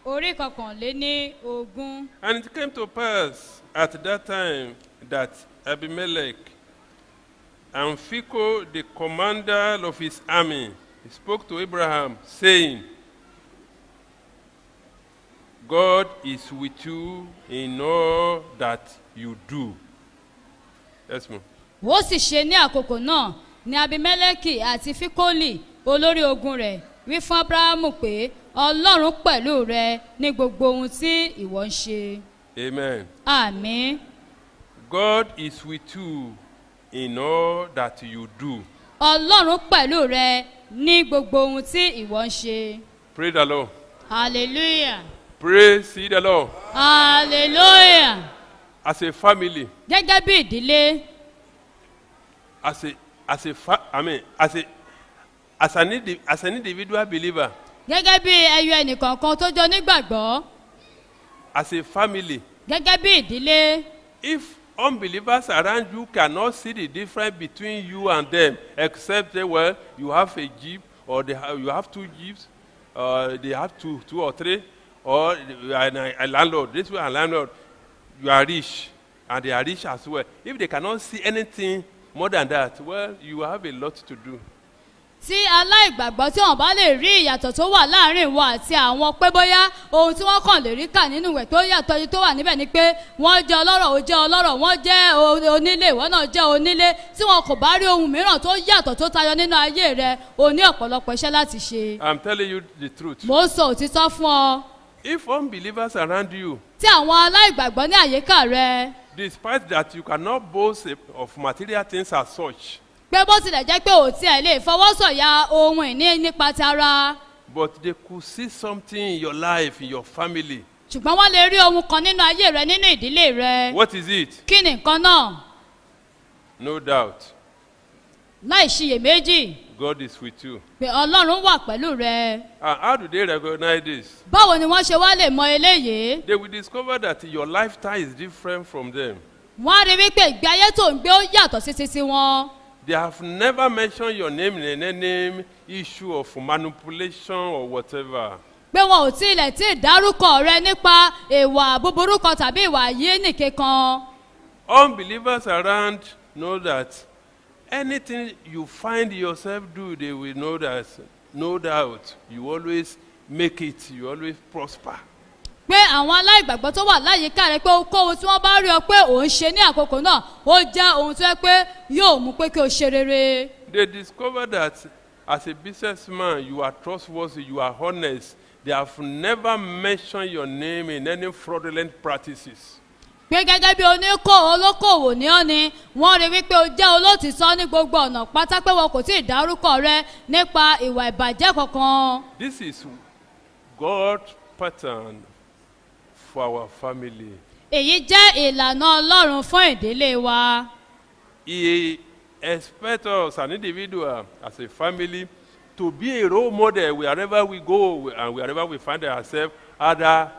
orí kọkànléní ogún. And it came to pass at that time that Abimelech and Phicol, the commander of his army, spoke to Abraham, saying, God is with you in all that you do. Yes, ma'am. ó sì ṣe ní àkókò náà ní abimeleki àti fikoli olórí ogun rẹ̀ wí fún abrahamu pé ọlọ́run pẹ̀lú rẹ ní gbogbo ohun tí ìwọ ń ṣe. Amen. àmín. God is with you in all that you do. ọlọ́run pẹ̀lú rẹ ní gbogbo ohun tí ìwọ ń ṣe. Praise the Lord. hallelujah. Praise ye the Lord. hallelujah. As a family, gẹ́gẹ́ bí ìdílé as an individual believer, gẹ́gẹ́ bí ẹyọ ẹnìkọ̀ọ̀kan tó jọ nígbàgbọ́ as a family, gẹ́gẹ́ bí ìdílé if unbelievers around you cannot see the difference between you and them, except that, well, you have a jeep, or you have two jeeps, or they have two or three, or you are a landlord, this way a landlord, you are rich, and they are rich as well. If they cannot see anything more than that, well, you have a lot to do. tí aláìgbàgbọ́ tí wọ́n bá lè rí ìyàtọ̀ tó wà láàrin wọn àti àwọn pé bóyá ohun tí wọ́n kàn lè rí kà nínú ìwẹ̀ tó yàtọ̀ yìí tó wà níbẹ̀ ni pé wọ́n jẹ́ ọlọ́rọ̀ ó jẹ́ ọlọ́rọ̀ wọ́n jẹ́ onílé ìwọ náà jẹ́ onílé tí wọn kò bá rí ohun mìíràn tó yàtọ̀ tó tayọ nínú ayé rẹ o ní ọ̀pọ̀lọpọ̀ iṣẹ́ láti ṣe. I'm telling you the truth. mo ń sọ òtítọ́ fún ọ. If unbelievers around you, tí àwọn aláìgbàgbọ́ ní àyíká rẹ. despite that you cannot boast of material things as such, pé bó tilẹ̀ jẹ́ pé òtí ẹ̀ lè fọwọ́sọ̀yà ohun ìní nípa tara. but they could see something in your life, in your family. ṣùgbọ́n wọ́n lè rí ohun kan nínú ayé rẹ nínú ìdílé rẹ. What is it? kí ni nǹkan náà? No doubt. láì ṣiyèméjì God is with you. pé ọlọ́run wà pẹ̀lú rẹ. And how do they recognize this? báwo ni wọ́n ṣe wá lè mọ eléyìí? They will discover that your lifestyle is different from them. wọ́n á rí wípé ìgbé ayé tó ń gbé ó yàtọ̀ sí titi wọn. They have never mentioned your name in any issue of manipulation or whatever. pé wọn ò tilẹ̀ tí ì dárúkọ rẹ nípa ìwà búburú kan tàbí ìwà yéènìké kan. Unbelievers around know that anything you find yourself do, they will know that, no doubt, you always make it, you always prosper. pé àwọn aláìgbàgbọ́ tó wà láyìíká rẹ pé ohun tí wọ́n bá rí ọ pé òun ṣe ní àkókò náà ó jẹ́ ohun tó yẹ pé yóò mú pé kí o ṣe rere. They discover that as a businessman, you are trustworthy, you are honest. They have never mentioned your name in any fraudulent practices. pé gẹ́gẹ́ bí olókòwò ní ọ́ ni wọ́n rí wípé o jẹ́ olótìsọ́ ní gbogbo ọ̀nà pátá pé wọn kò tí ì dárúkọ rẹ nípa ìwà ìbàjẹ́ kankan. This is God's pattern for our family. èyí jẹ́ ìlànà ọlọ́run fún ìdílé wa. He expects us, an individual, as a family, to be a role model wherever we go and wherever we find ourselves, either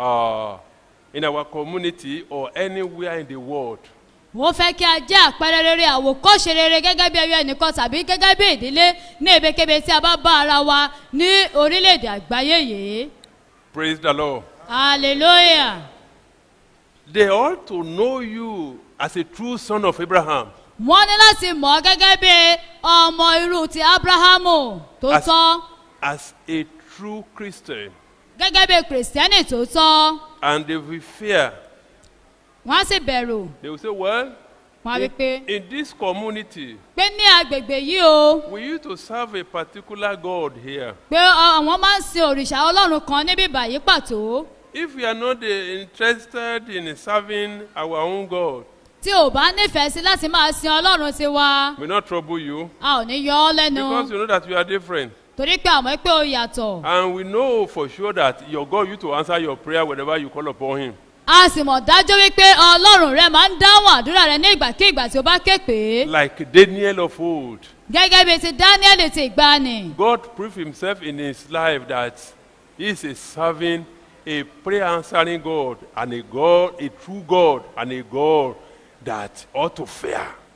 in our community or anywhere in the world. wọ́n fẹ́ kí a jẹ́ àpẹẹrẹ rere àwòkọ́ṣe rere gẹ́gẹ́ bí ẹyọ ẹnìkan tàbí gẹ́gẹ́ bí ìdílé ní ebekebe tí a bá bá ara wa ní orílẹ̀-èdè àgbáyé yìí. Praise the Lord. hallelujah. They ought to know you as a true son of Abraham. wọ́n ní láti mọ̀ ọ́ gẹ́gẹ́ bí ọmọ irú ti abrahamu tó tọ́. As a true Christian. gẹ́gẹ́ bí kìrìsìtẹ́nì tó tọ́. And they will fear. wọ́n á sì bẹ̀rù. They will say, well, wọ́n á rí pé in this community, pé ní agbègbè yìí o. we used to serve a particular God here. pé àwọn máa ń sin òrìṣà ọlọ́run kan níbí báyìí pàtó. If you are not interested in serving our own God, tí o bá nífẹ̀ẹ́ sí láti máa sin ọlọ́run tiwa. we will not trouble you. a ò ní yọ ọ́ lẹ́nu. Because you know that we are different. torí pé àmọ́ pé o yàtọ̀. And we know for sure that your God used to answer your prayer whenever you call upon him. a sì mọ̀ dájú wípé ọlọ́run rẹ máa ń dáhùn àdúrà rẹ ní ìgbàkigbà tí o bá ké pè é. Like Daniel of old. gẹ́gẹ́ bí ti daniel ti ìgbani. God proved himself in his life that he is a serving, a prayer answering God, and a God, a true God, and a God that ought to fear. pé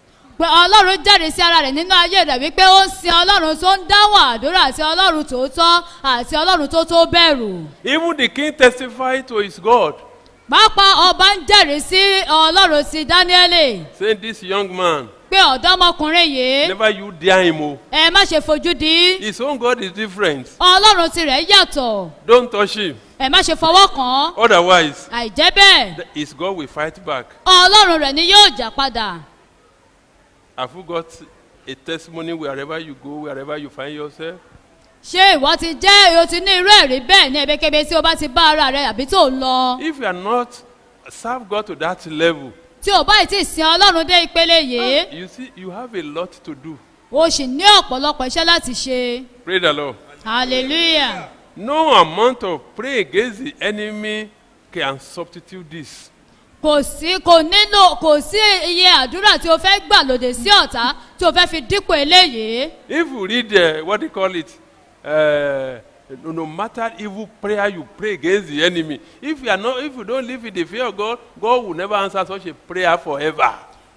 pé ọlọ́run jẹ́rìí sí ara rẹ̀ nínú ayé rẹ̀ wípé ó ń sin ọlọ́run tó ń dáwọ́ àdúrà àti ọlọ́run tòótọ́ àti ọlọ́run tó tó bẹ̀rù. Even the king testified to his God, pápá ọba ń jẹ́rìí sí ọlọ́run ti dáníẹ́lì saying, this young man, pé ọ̀dọ́mọkùnrin yìí never you dare him. Oh. ẹ má ṣe fojú di His own God is different. ọlọ́run tirẹ̀ yàtọ̀ Don't touch him. ẹ má ṣe fọwọ́ kàn án Otherwise, àìjẹ́ bẹ́ẹ̀ his God will fight back. ọlọ́run rẹ̀ ni yóò jà padà. Have you got a testimony wherever you go, wherever you find yourself? ṣé ìwọ ti jẹ́ o ti ní irú ẹ̀rí bẹ́ẹ̀ ní ẹ̀bẹ̀kẹ́bẹ̀ tí o bá ti bá ara rẹ àbí tó ń lọ. If you are not serve God to that level, tí o bá ti sin ọlọ́run dé ìpele yìí you see, you have a lot to do. o sì ní ọ̀pọ̀lọpọ̀ iṣẹ́ láti ṣe. Pray the Lord. hallelujah. No amount of pray against the enemy can substitute this. kò sí iye àdúrà tí o fẹ́ gbà lòdì sí ọ̀tá tí o fẹ́ fi dípò eléyìí. If you read what do you call it, no matter evil prayer you pray against the enemy, if you don't live in the fear of God, God will never answer such a prayer forever.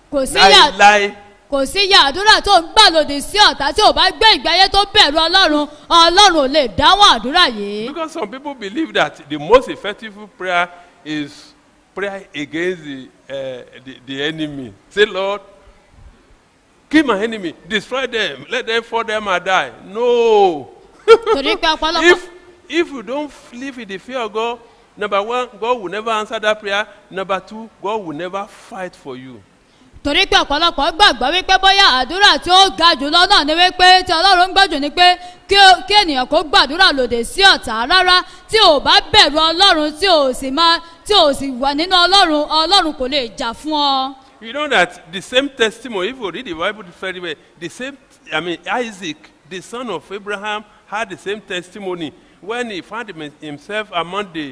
kò sí iye àdúrà tó ń gbà lòdì sí ọ̀tá tí o bá gbé ìgbé ayé tó bẹ̀rù ọlọ́run ò lè dáwọ́ àdúrà yìí. Because some people believe that the most effective prayer is prayer against the enemy. Say, Lord, kill my enemy, destroy them, let them fall them and die. No. torí pé ọ̀pọ̀lọpọ̀. If you don't live in the fear of God, number one, God will never answer that prayer. Number two, God will never fight for you. torí pé ọ̀pọ̀lọpọ̀ gbàgbọ́ wípé bóyá àdúrà tí ó ga jù lọ náà ni wípé tí ọlọ́run ń gbọ́jù ni pé kí ènìyàn kó gbàdúrà lòdì sí ọ̀tá rárá tí ò bá bẹ̀rù ọlọ́run tí ò sì wà nínú ọlọ́run kò lè jà fún ọ. You know that the same testimony, if you read the Bible very well, Isaac, the son of Abraham, had the same testimony when he found himself among the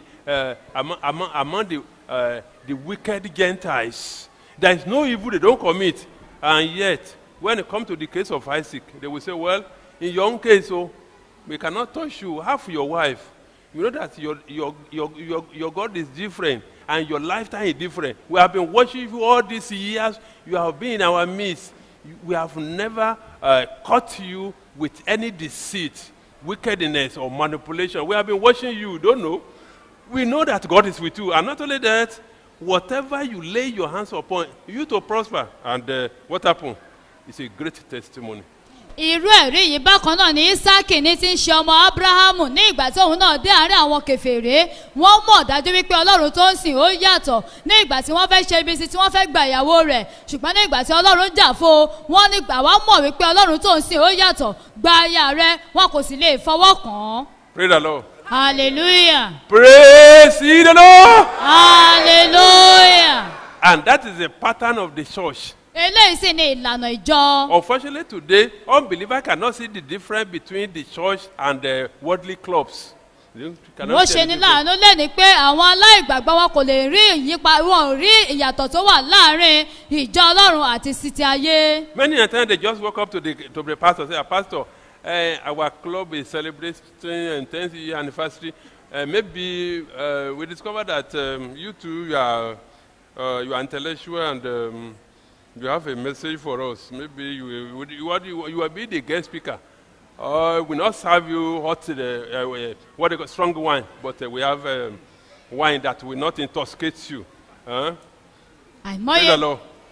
wicked Gentiles. There is no evil they don't commit, and yet when it comes to the case of Isaac, they will say, well, in your own case, we cannot touch you. Half your wife. You know that your God is different and your lifetime is different. We have been watching you all these years. You have been in our midst. We have never caught you with any deceit, wickedness, or manipulation. We have been watching you. Don't know. We know that God is with you. And not only that, whatever you lay your hands upon, you to prosper. And what happened? It's a great testimony. irú ẹ̀rí yìí bákan náà ní Ísákì ní ti ń ṣe ọmọ Ábúráhámù ní ìgbà tí òun náà dé àárín àwọn kèfèrí wọ́n mọ̀ dájú wípé ọlọ́run tó ń sìn ó yàtọ̀ ní ìgbà tí wọ́n fẹ́ ṣe ibi sí tí wọ́n fẹ́ gba ìyàwó rẹ̀ ṣùgbọ́n ní ìgbà tí ọlọ́run jà fún wọn ní ìgbà wọ́n mọ̀ wípé ọlọ́run tó ń sìn ó yàtọ̀ gba aya rẹ̀ wọn kò sì lè fọwọ́ kàn án. Praise the Lord. hallelujah. Praise the Lord. hallelujah. And that is the pattern of the church. eléyìí sì ni ìlànà ìjọ. Unfortunately today, unbelievers cannot see the difference between the church and the worldly clubs. wọ́n ṣe ní láàánú lẹ́ni pé àwọn aláìgbàgbọ́ wọn kò lè rí wọn rí ìyàtọ̀ tó wà láàrin ìjọ ọlọ́run àti sí ti ayé. Many a time they just walk up to the pastor and say, Pastor, our club is celebrating 10th year anniversary. Maybe we discovered that you two, you are intellectual and you have a message for us. Maybe you will be the guest speaker. We will not serve you what they call strong wine, but we have wine that will not intoxicate you. àìmọye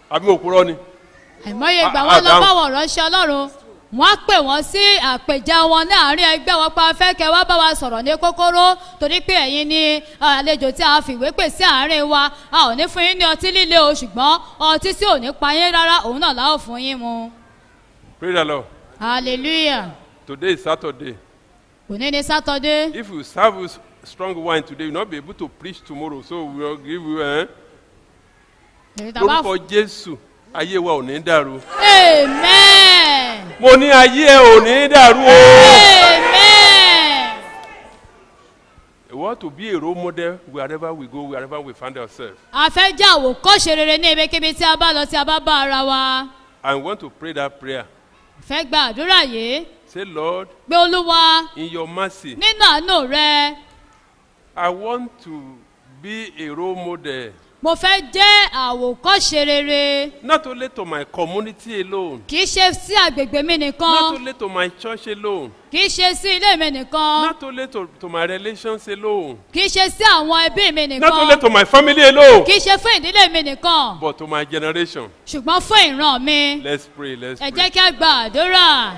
ìgbà wọn lọ bá wọn ránṣẹ́ ọlọ́run wọ́n pè wọ́n sí àpèjà wọn ní àárín ẹgbẹ́ wọn pa afẹ́kẹ́ wá bá wa sọ̀rọ̀ ní kókóró torí pé ẹ̀yin ni àlejò tí a fìwé pè sí àárín wa a ò ní fún yín ní ọtí líle o ṣùgbọ́n ọtí tí ò ní pa yín rárá òun náà la ó fún yín mu. Praise the Lord. hallelujah. Today is Saturday. òní ni Saturday. If you serve strong wine today, you will not be able to preach tomorrow, so we will give you. Lórúkọ Jésù, ayé wa ò ní dàrú. Amen. Mo ní ayé ò ní dàrú o. Amen. We want to be a role model wherever we go, wherever we find ourselves. A fẹ́ jẹ́ àwòkọ́ṣe rere ní ibikíbi tí a bá lọ tí a bá bá ara wa. I want to pray that prayer. Fẹ́ gba àdúrà yìí. Say, Lord, Gbé Olúwa in your mercy, nínú àánú rẹ. I want to be a role model mo fẹ́ jẹ́ àwòkọ́ṣe rere. Not only to my community alone. Kì í ṣe sí àgbègbè mi Not nìkan. only to my church alone. Kì í ṣe sí ilé mi nìkan. Not only to my relations alone. Kì í ṣe sí àwọn ẹbí mi Not only nìkan. to my family alone. Kì í ṣe fún ìdílé mi nìkan. But to my generation. Ṣùgbọ́n fún ìran mi. Let's pray. Let's Ẹ pray. jẹ́ kí a gba àdúrà.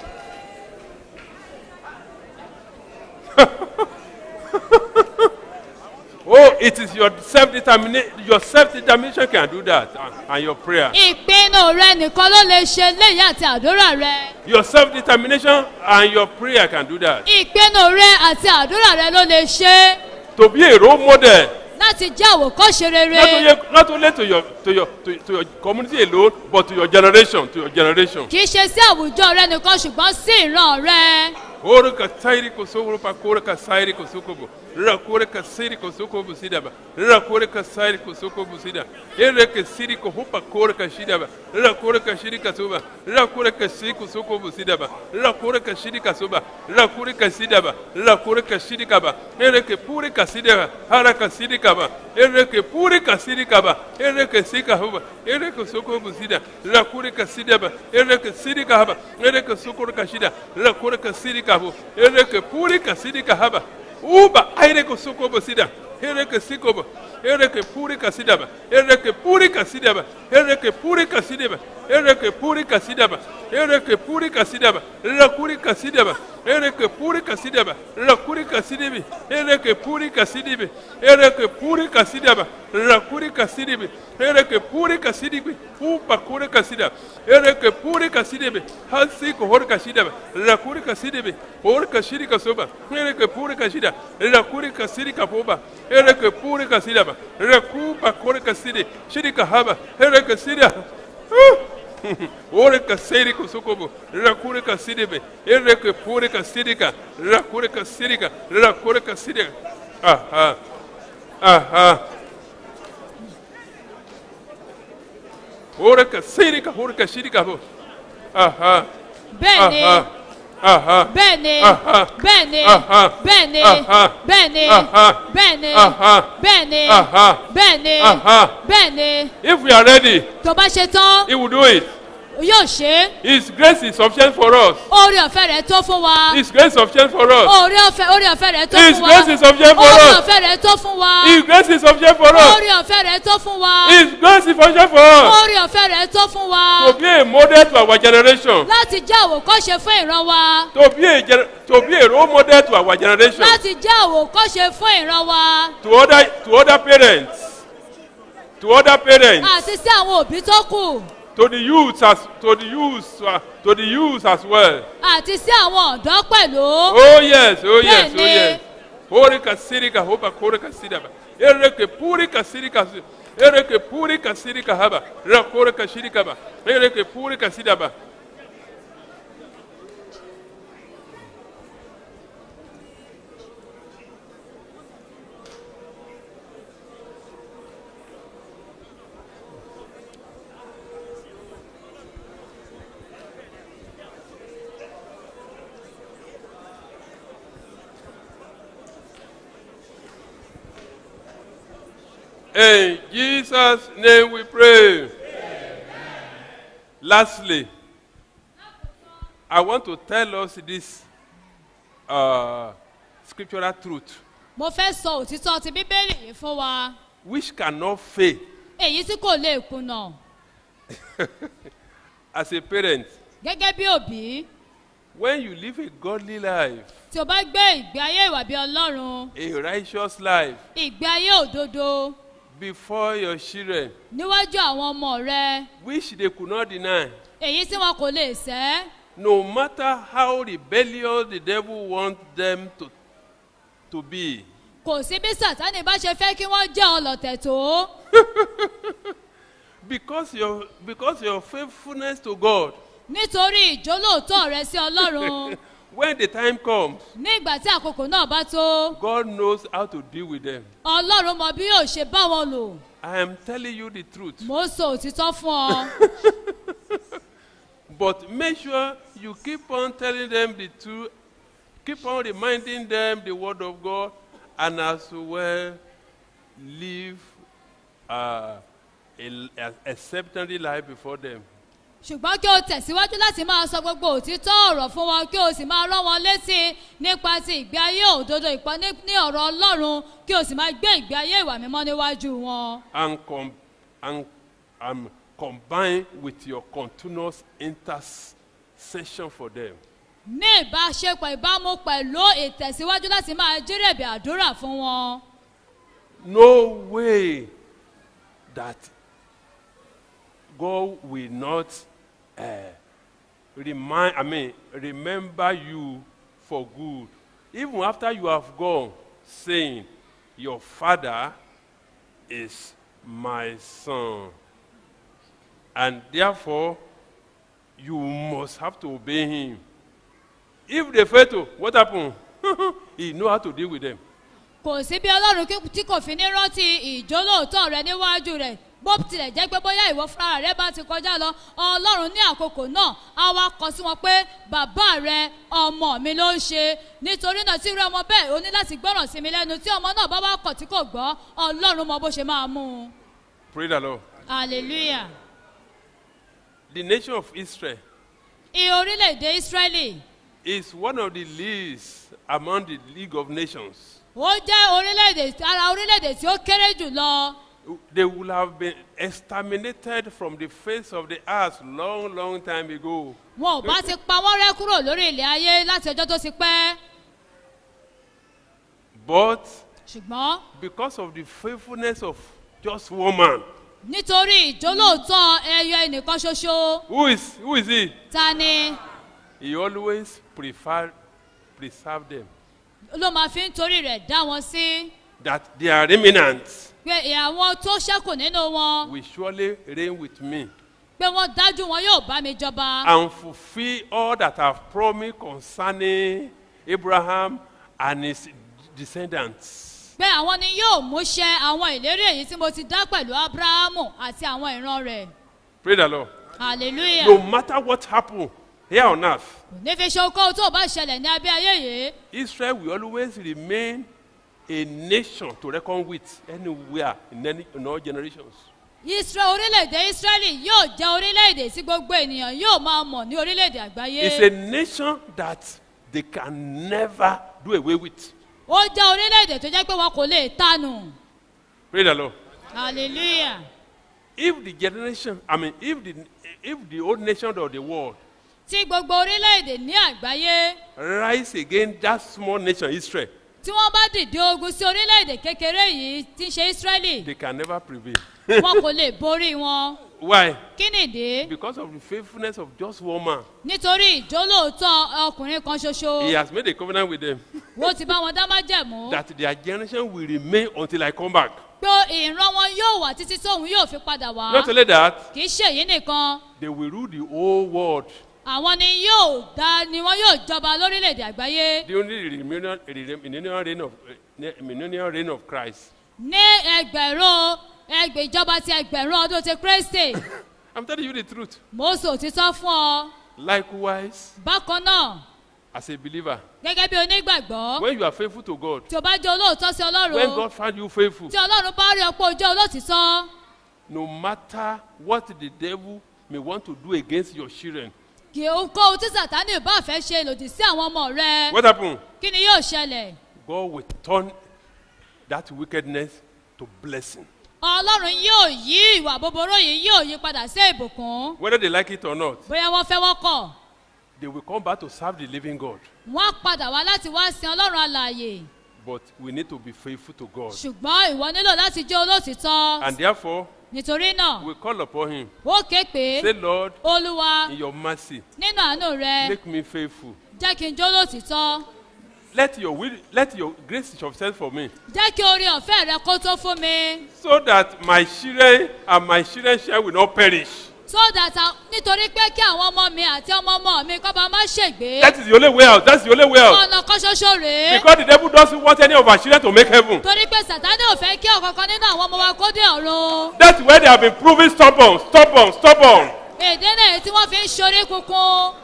Oh, it is your self-determination. Your self-determination can do that, and your prayer. Ìpinnu rẹ nìkan ló lè ṣe léyìí àti àdúrà rẹ. Your self-determination and your prayer can do that. Ìpinnu rẹ àti àdúrà rẹ ló lè ṣe To be a role model, láti jẹ́ àwòkọ́ṣe rere. not only to your community alone, but to your generation, Kì í ṣe sí àwùjọ rẹ nìkan ṣùgbọ́n sí ìran rẹ. Ora ka sairi ko sokoro pa kora ka sairi ko sokobo. Ra kora ka sairi ko sokobo sidaba. Ra kora ka sairi ko sokobo sida. Ere ke siri ko hopa kora ka shidaba. Ra kora ka shiri ka soba. Ra kora ka siri ko sokobo sidaba. Ra kora ka shiri ka soba. Ra kora ka sidaba. Ra kora ka shiri ka ba. Ere ke puri ka sidaba. Hara ka siri ka ba. Ere ke puri ka siri ka ba. Ere ke sika hoba. Ere ke sokobo sida. Ra kora ka sidaba. Ere ke siri ka haba. Ere ke sokoro ka shida. Ra kora ka siri kabo ereke puri kasidi kahaba uba aire ko sukobo sida ereke sikobo ereke puri kasidaba ereke puri kasidaba ereke puri kasidaba ereke puri kasidaba ereke puri kasidaba la kuri kasidaba ereke puri kasidaba la kuri kasidibi ereke puri kasidibi ereke puri kasidaba la kuri kasidibi ereke puri kasidibi uba kuri kasida ereke puri kasidibi hasi ko hor kasidaba la kuri kasidibi hor kasidi kasoba ereke puri kasida la kuri kasidi kapoba ereke puri kasidaba la kuba kuri kasidi shidi kahaba ereke sida Ore ka seri ko sokobo, la kure ka sidebe, ere ke pure ka sidika, la kure ka sidika, la kure ka sidika. Aha. Aha. Ore ka sidika, ore ka sidika bo. Aha. Bẹ́ẹ̀ni. Aha. Aha. Bẹ́ẹ̀ni. Aha. Bẹ́ẹ̀ni. Aha. Bẹ́ẹ̀ni. Aha. Bẹ́ẹ̀ni. Aha. Bẹ́ẹ̀ni. Aha. Bẹ́ẹ̀ni. Aha. Bẹ́ẹ̀ni. Aha. Bẹ́ẹ̀ni. If we are ready, Tó bá ṣe tán, he will do it. yóò ṣe é. His grace is sufficient for us. Oore ọ̀fẹ́ rẹ̀ tó fún wa. His grace is sufficient for us. Oore ọ̀fẹ́ rẹ̀ tó His fún wa. grace is sufficient for Oore us. ọ̀fẹ́ rẹ̀ tó fún wa. His grace is sufficient for us. Oore ọ̀fẹ́ rẹ̀ tó fún wa. His grace is sufficient for us. Oore ọ̀fẹ́ rẹ̀ tó fún wa. To be a model to our generation. Láti jẹ́ àwòkọ́ṣe fún ìran wa. To be a role model to our generation. Láti jẹ́ àwòkọ́ṣe fún ìran wa. To other parents. To other parents. Àti sí àwọn òbí tó kù. To the youth as well. Àti sí àwọn ọ̀dọ́ pẹ̀lú. Oh yes, oh yes, oh Bẹ́ẹ̀ni. yes. Horika sirika hoba korika sidaba. Ereke purika sirika. Ereke purika sirika haba. Rakorika shirika ba. Ereke purika sidaba. In Jesus' name we pray. Amen. Lastly, I want to tell us this scriptural truth, Mo fẹ́ sọ òtítọ́ ti Bíbélì yìí fún wa. which cannot fail. Èyí tí kò lè kùnà. As a parent, Gẹ́gẹ́ bí òbí, when you live a godly life, tí o bá gbé ìgbé ayé ìwà bí Ọlọ́run, a righteous life, ìgbé ayé òdodo before your children, níwájú àwọn ọmọ rẹ, which they could not deny, èyí tí wọn kò lè sẹ́, no matter how rebellious the devil wants them to be, kò sí bí Sátánì bá ṣe fẹ́ kí wọ́n jẹ́ ọlọ̀tẹ̀ tó. because your faithfulness to God, Nítorí ìjólóòtọ́ rẹ sí Ọlọ́run, when the time comes, ní ìgbà tí àkókò náà bá tó, God knows how to deal with them. Ọlọ́run mọ bí yóò ṣe bá wọn lò. I am telling you the truth. Mo sọ òtítọ́ fún ọ. But make sure you keep on telling them the truth, keep on reminding them the word of God, and as well live exemplary life before them. ṣùgbọ́n kí o tẹ̀síwájú láti máa sọ gbogbo òtítọ́ ọ̀rọ̀ fún wọn kí o sì máa rán wọn létí nípa ti ìgbé ayé òdodo ní ọ̀rọ̀ ọlọ́run kí o sì máa gbé ìgbé ayé ìwà mímọ́ níwájú wọn. And combine with your continuous intercession for them. ní ìbáṣepọ̀ ìbámu pẹ̀lú ìtẹ̀síwájú láti máa jírèbì àdúrà fún wọn. No way that God will not remember you for good. Even after you have gone, saying, your father is my son. And therefore, you must have to obey him. If they fail to, what happened? He knows how to deal with them. Kò sí bí Ọlọ́run tí kò fi ní rántí ìjólóòtọ́ rẹ níwájú rẹ̀ bó tilẹ̀ jẹ́ pé bóyá ìwọ fúnra rẹ bá ti kọjá lọ Ọlọ́run ní àkókò náà á wá kọ sí wọn pé bàbá rẹ ọmọ mi ló ń ṣe nítorí náà tí irú ọmọ bẹ́ẹ̀ ó ní láti gbọ́ràn sí mi lẹ́nu tí ọmọ náà bá wá kọ̀ tí kò gbọ́ Ọlọ́run mọ bó ṣe máa mú un. Praise the Lord. Hallelujah. The nation of Israel orílẹ̀-èdè Ísírẹ́lì is one of the least among the League of Nations. Ó jẹ́ ara orílẹ̀-èdè tí ó kéré jù lọ. They would have been exterminated from the face of the earth long time ago. Wọn ò bá ti pa wọ́n rẹ́ kúrò lórí ilẹ̀ ayé láti ọjọ́ tó ti pẹ́. But ṣùgbọ́n because of the faithfulness of just one man. Nítorí ìjólóòtọ́ ẹyọ ẹnìkan ṣoṣo. Who is he? Ta ni? He always preserve them. Ló máa fi ń torí rẹ̀ dá wọn sí. That they are remnants. Pé àwọn tó ṣẹ́kù nínú wọn. Will surely reign with me. Pé wọ́n dájú wọn yóò bá mi jọba. And fulfill all that I have promised concerning Abraham and his descendants. Pé àwọn ni yóò múṣẹ àwọn ìlérí èyí tí mo ti dá pẹ̀lú Abrahamu àti àwọn ìran rẹ̀. Praise the Lord. Hallelujah. No matter what happen here on earth. Kò ní fi ṣe okòó tó bá ṣẹlẹ̀ ní abẹ́ ayé yìí. Israel will always remain a nation to reckon with anywhere in all generations. Orílẹ̀-èdè Ísírẹ́lì yóò jẹ́ orílẹ̀-èdè tí gbogbo ènìyàn yóò máa mọ̀ ní orílẹ̀-èdè àgbáyé. It's a nation that they can never do away with. Ó jẹ́ orílẹ̀-èdè tó jẹ́ pé wọn kò lè tanù. Praise the Lord. Hallelujah. If the generation, if the old nation of the world tí gbogbo orílẹ̀-èdè ní àgbáyé rise against that small nation Israel, tí wọ́n bá dìde ogun sí orílẹ̀-èdè kékeré yìí tí ń ṣe Ísírẹ́lì they can never prevail. wọn kò lè borí wọn. Why? Kí nìdí? Because of the faithfulness of just one man. Nítorí ìjólóòtọ́ ọkùnrin kan ṣoṣo. He has made a covenant with them. Wọ́n ti bá wọn dá májẹ̀mú. That their generation will remain until I come back. Pé ìran wọn yóò wà títí tóun yóò fi padà wá. Not only that. Kì í ṣe èyí nìkan. They will rule the whole world. Àwọn ni wọn yóò jọba lórílẹ̀-èdè àgbáyé. During the millennial reign of Christ. Ní ìjọba ti ẹgbẹ̀rún ọdún ti Kristi. I'm telling you the truth. Mo sọ òtítọ́ fún ọ. Likewise. Bákan náà. As a believer. Gẹ́gẹ́ bí onígbàgbọ́. When you are faithful to God. Tí o bá jẹ́ olóòótọ́ sí Ọlọ́run. When God found you faithful. Tí Ọlọ́run bá rí ọ pé o jẹ́ olóòtítọ́. No matter what the devil may want to do against your children. Kì í kó tí Sàtánì bá fẹ́ ṣe lòdì sí àwọn ọmọ rẹ. What happened? Kí ni yóò ṣẹlẹ̀? God will turn that wickedness to blessing. Ọlọ́run yóò yí ìwà búburú yìí yóò yí padà sí ìbùkún. Whether they like it or not. Bóyá wọ́n fẹ́ wọ́n kọ̀. They will come back to serve the living God. Wọ́n padà wá láti wá sin Ọlọ́run alààyè. But we need to be faithful to God. Ṣùgbọ́n ìwọ nílò láti jẹ́ olóòtítọ́. And therefore. Nítorí náà. We call upon him. Ó ké pé. Say Lord. Olúwa. In your mercy. Nínú àánú rẹ. Make me faithful. Jẹ́ kí n jẹ́ olóòtítọ́. Let your grace success for me. Jẹ́ kí oore ọ̀fẹ́ rẹ kó tó fún mi. So that my children and my children's children will not perish. So that nítorí pé kí àwọn ọmọ mi àti ọmọ mi kọ́ bá má ṣègbé. That is the only way out. That's the only way out. Ọ̀nà kan ṣoṣo rèé. Because the devil doesn't want any of our children to make heaven. Torí pé Sàtánì ò fẹ́ kí ọ̀kankan nínú àwọn ọmọ wa kó dé ọ̀run. That's where they have been proving stubborn. Èdè náà tí wọ́n fi ń ṣorí kunkun.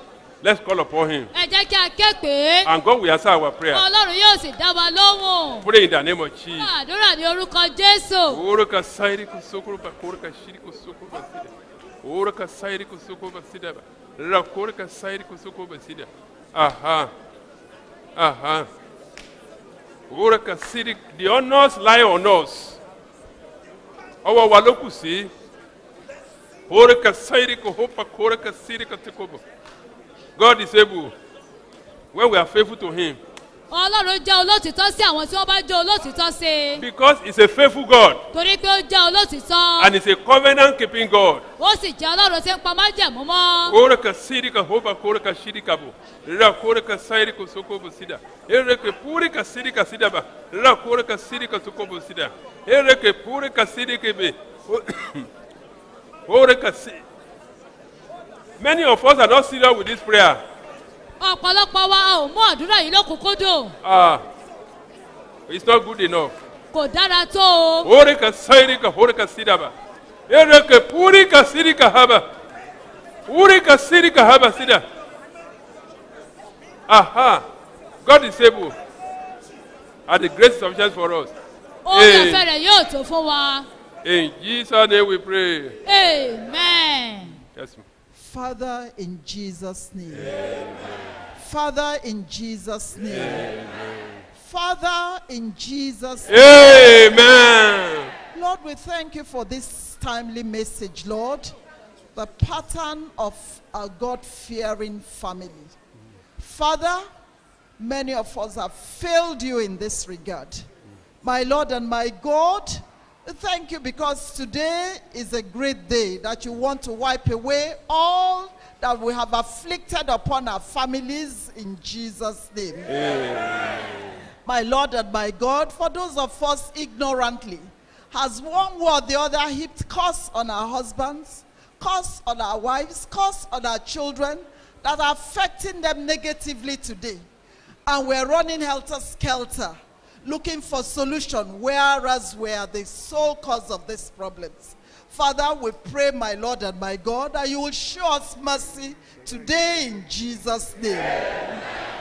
Let's call upon him. ẹ jẹ́ kí a ké pè é. And God will answer our prayer. Ọlọ́run yóò sì dá wa lóhùn. Pray in the name of Jesus. Àdúrà ní orúkọ Jésù. Oraka sairi kusukuru ba koraka shiri kusukuru ba sida. Oraka sairi kusukuru ba sida ba. La koraka sairi kusukuru ba sida. Aha. Aha. Oraka siri. The honors lie on us. Ọwọ́ wa ló kù sí. Oraka sairi kuhopa koraka siri katikobo. God is able. When we are faithful to him. Ọlọ́run jẹ́ olótìtọ́ sí àwọn tí wọ́n bá jẹ́ olótìtọ́ sí. Because he's a faithful God. Torí pé ó jẹ́ olótìtọ́. And he's a covenant keeping God. Ó sì jẹ́ Ọlọ́run tí ń pa májẹ̀mú mọ́. Koraka sirika hoba koraka shirikabo. Ra koraka sairiko sokobo sida. Ereke purika sirika sidaba. Ra koraka sirika sokobo sida. Ereke purika sirikebe. Koraka si. Many of us are not serious with this prayer. Ọ̀pọ̀lọpọ̀ wa ò mú àdúrà yìí lókùnkúndùn. It's not good enough. Kò dára tó o. Koraka sairika horaka sidaba. Ereke purika sirika haba. Purika sirika haba sida. Aha. God is able. And the grace is sufficient for us. Oore ọ̀fẹ́ rẹ̀ yóò tó fún wa. In Jesus' name we pray. Amen. Yes, ma'am. Father, in Jesus' name. Amen. Father, in Jesus' name. Amen. Father, in Jesus' name. Amen. Lord, we thank you for this timely message, Lord. The pattern of a God-fearing family. Father, many of us have failed you in this regard. My Lord and my God, thank you because today is a great day that you want to wipe away all that we have afflicted upon our families in Jesus' name. Amen. My Lord and my God, for those of us ignorantly, has one way or the other heaped curse on our husbands, curse on our wives, curse on our children that are affecting them negatively today. And we're running helter-skelter, looking for solution, whereas we are the sole cause of these problems. Father, we pray, my Lord and my God, that you will show us mercy today in Jesus' name. Amen.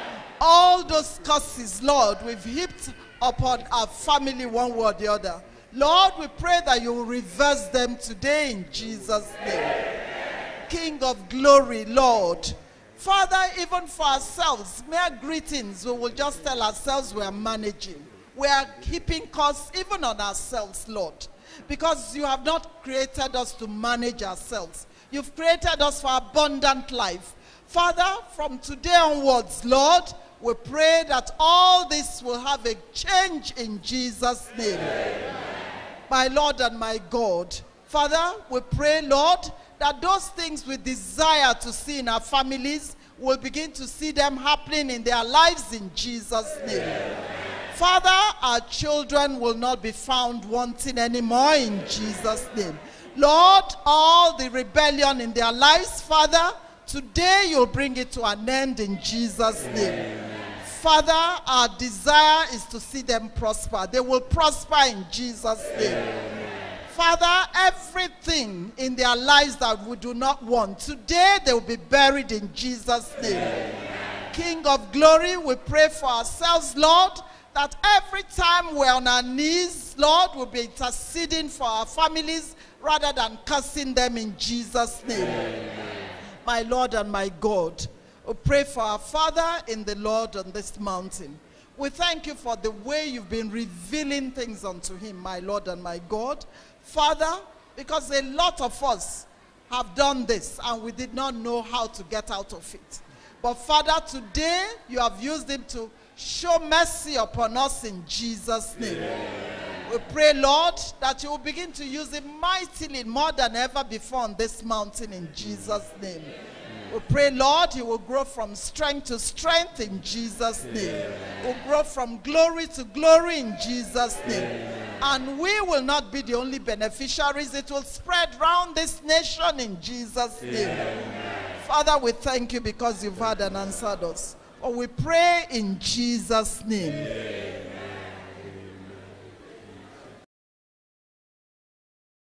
All those curses, Lord, we've heaped upon our family one way or the other. Lord, we pray that you will reverse them today in Jesus' name. Amen. King of glory, Lord. Father, even for ourselves, mere greetings, we will just tell ourselves we are managing. We are keeping costs even on ourselves, Lord. Because you have not created us to manage ourselves. You've created us for abundant life. Father, from today onwards, Lord, we pray that all this will have a change in Jesus' name. Amen. My Lord and my God. Father, we pray, Lord, that those things we desire to see in our families, we'll begin to see them happening in their lives in Jesus' name. Amen. Father, our children will not be found wanting anymore in Jesus' name. Lord, all the rebellion in their lives, Father, today you'll bring it to an end in Jesus' name. Amen. Father, our desire is to see them prosper. They will prosper in Jesus' name. Amen. Father, everything in their lives that we do not want, today they will be buried in Jesus' name. Amen. King of glory, we pray for ourselves, Lord, that every time we're on our knees, Lord, we'll be interceding for our families rather than cursing them in Jesus' name. Amen. My Lord and my God, we pray for our Father in the Lord on this mountain. We thank you for the way you've been revealing things unto him, my Lord and my God. Father, because a lot of us have done this and we did not know how to get out of it. But Father, today you have used him to show mercy upon us in Jesus' name. Amen. We pray, Lord, that you will begin to use him mightily more than ever before on this mountain in Jesus' name. We pray, Lord, he will grow from strength to strength in Jesus' name. We'll grow from glory to glory in Jesus' name. And we will not be the only beneficiaries. It will spread around this nation in Jesus' name. Father, we thank you because you've heard and answered us. We pray in Jesus' name.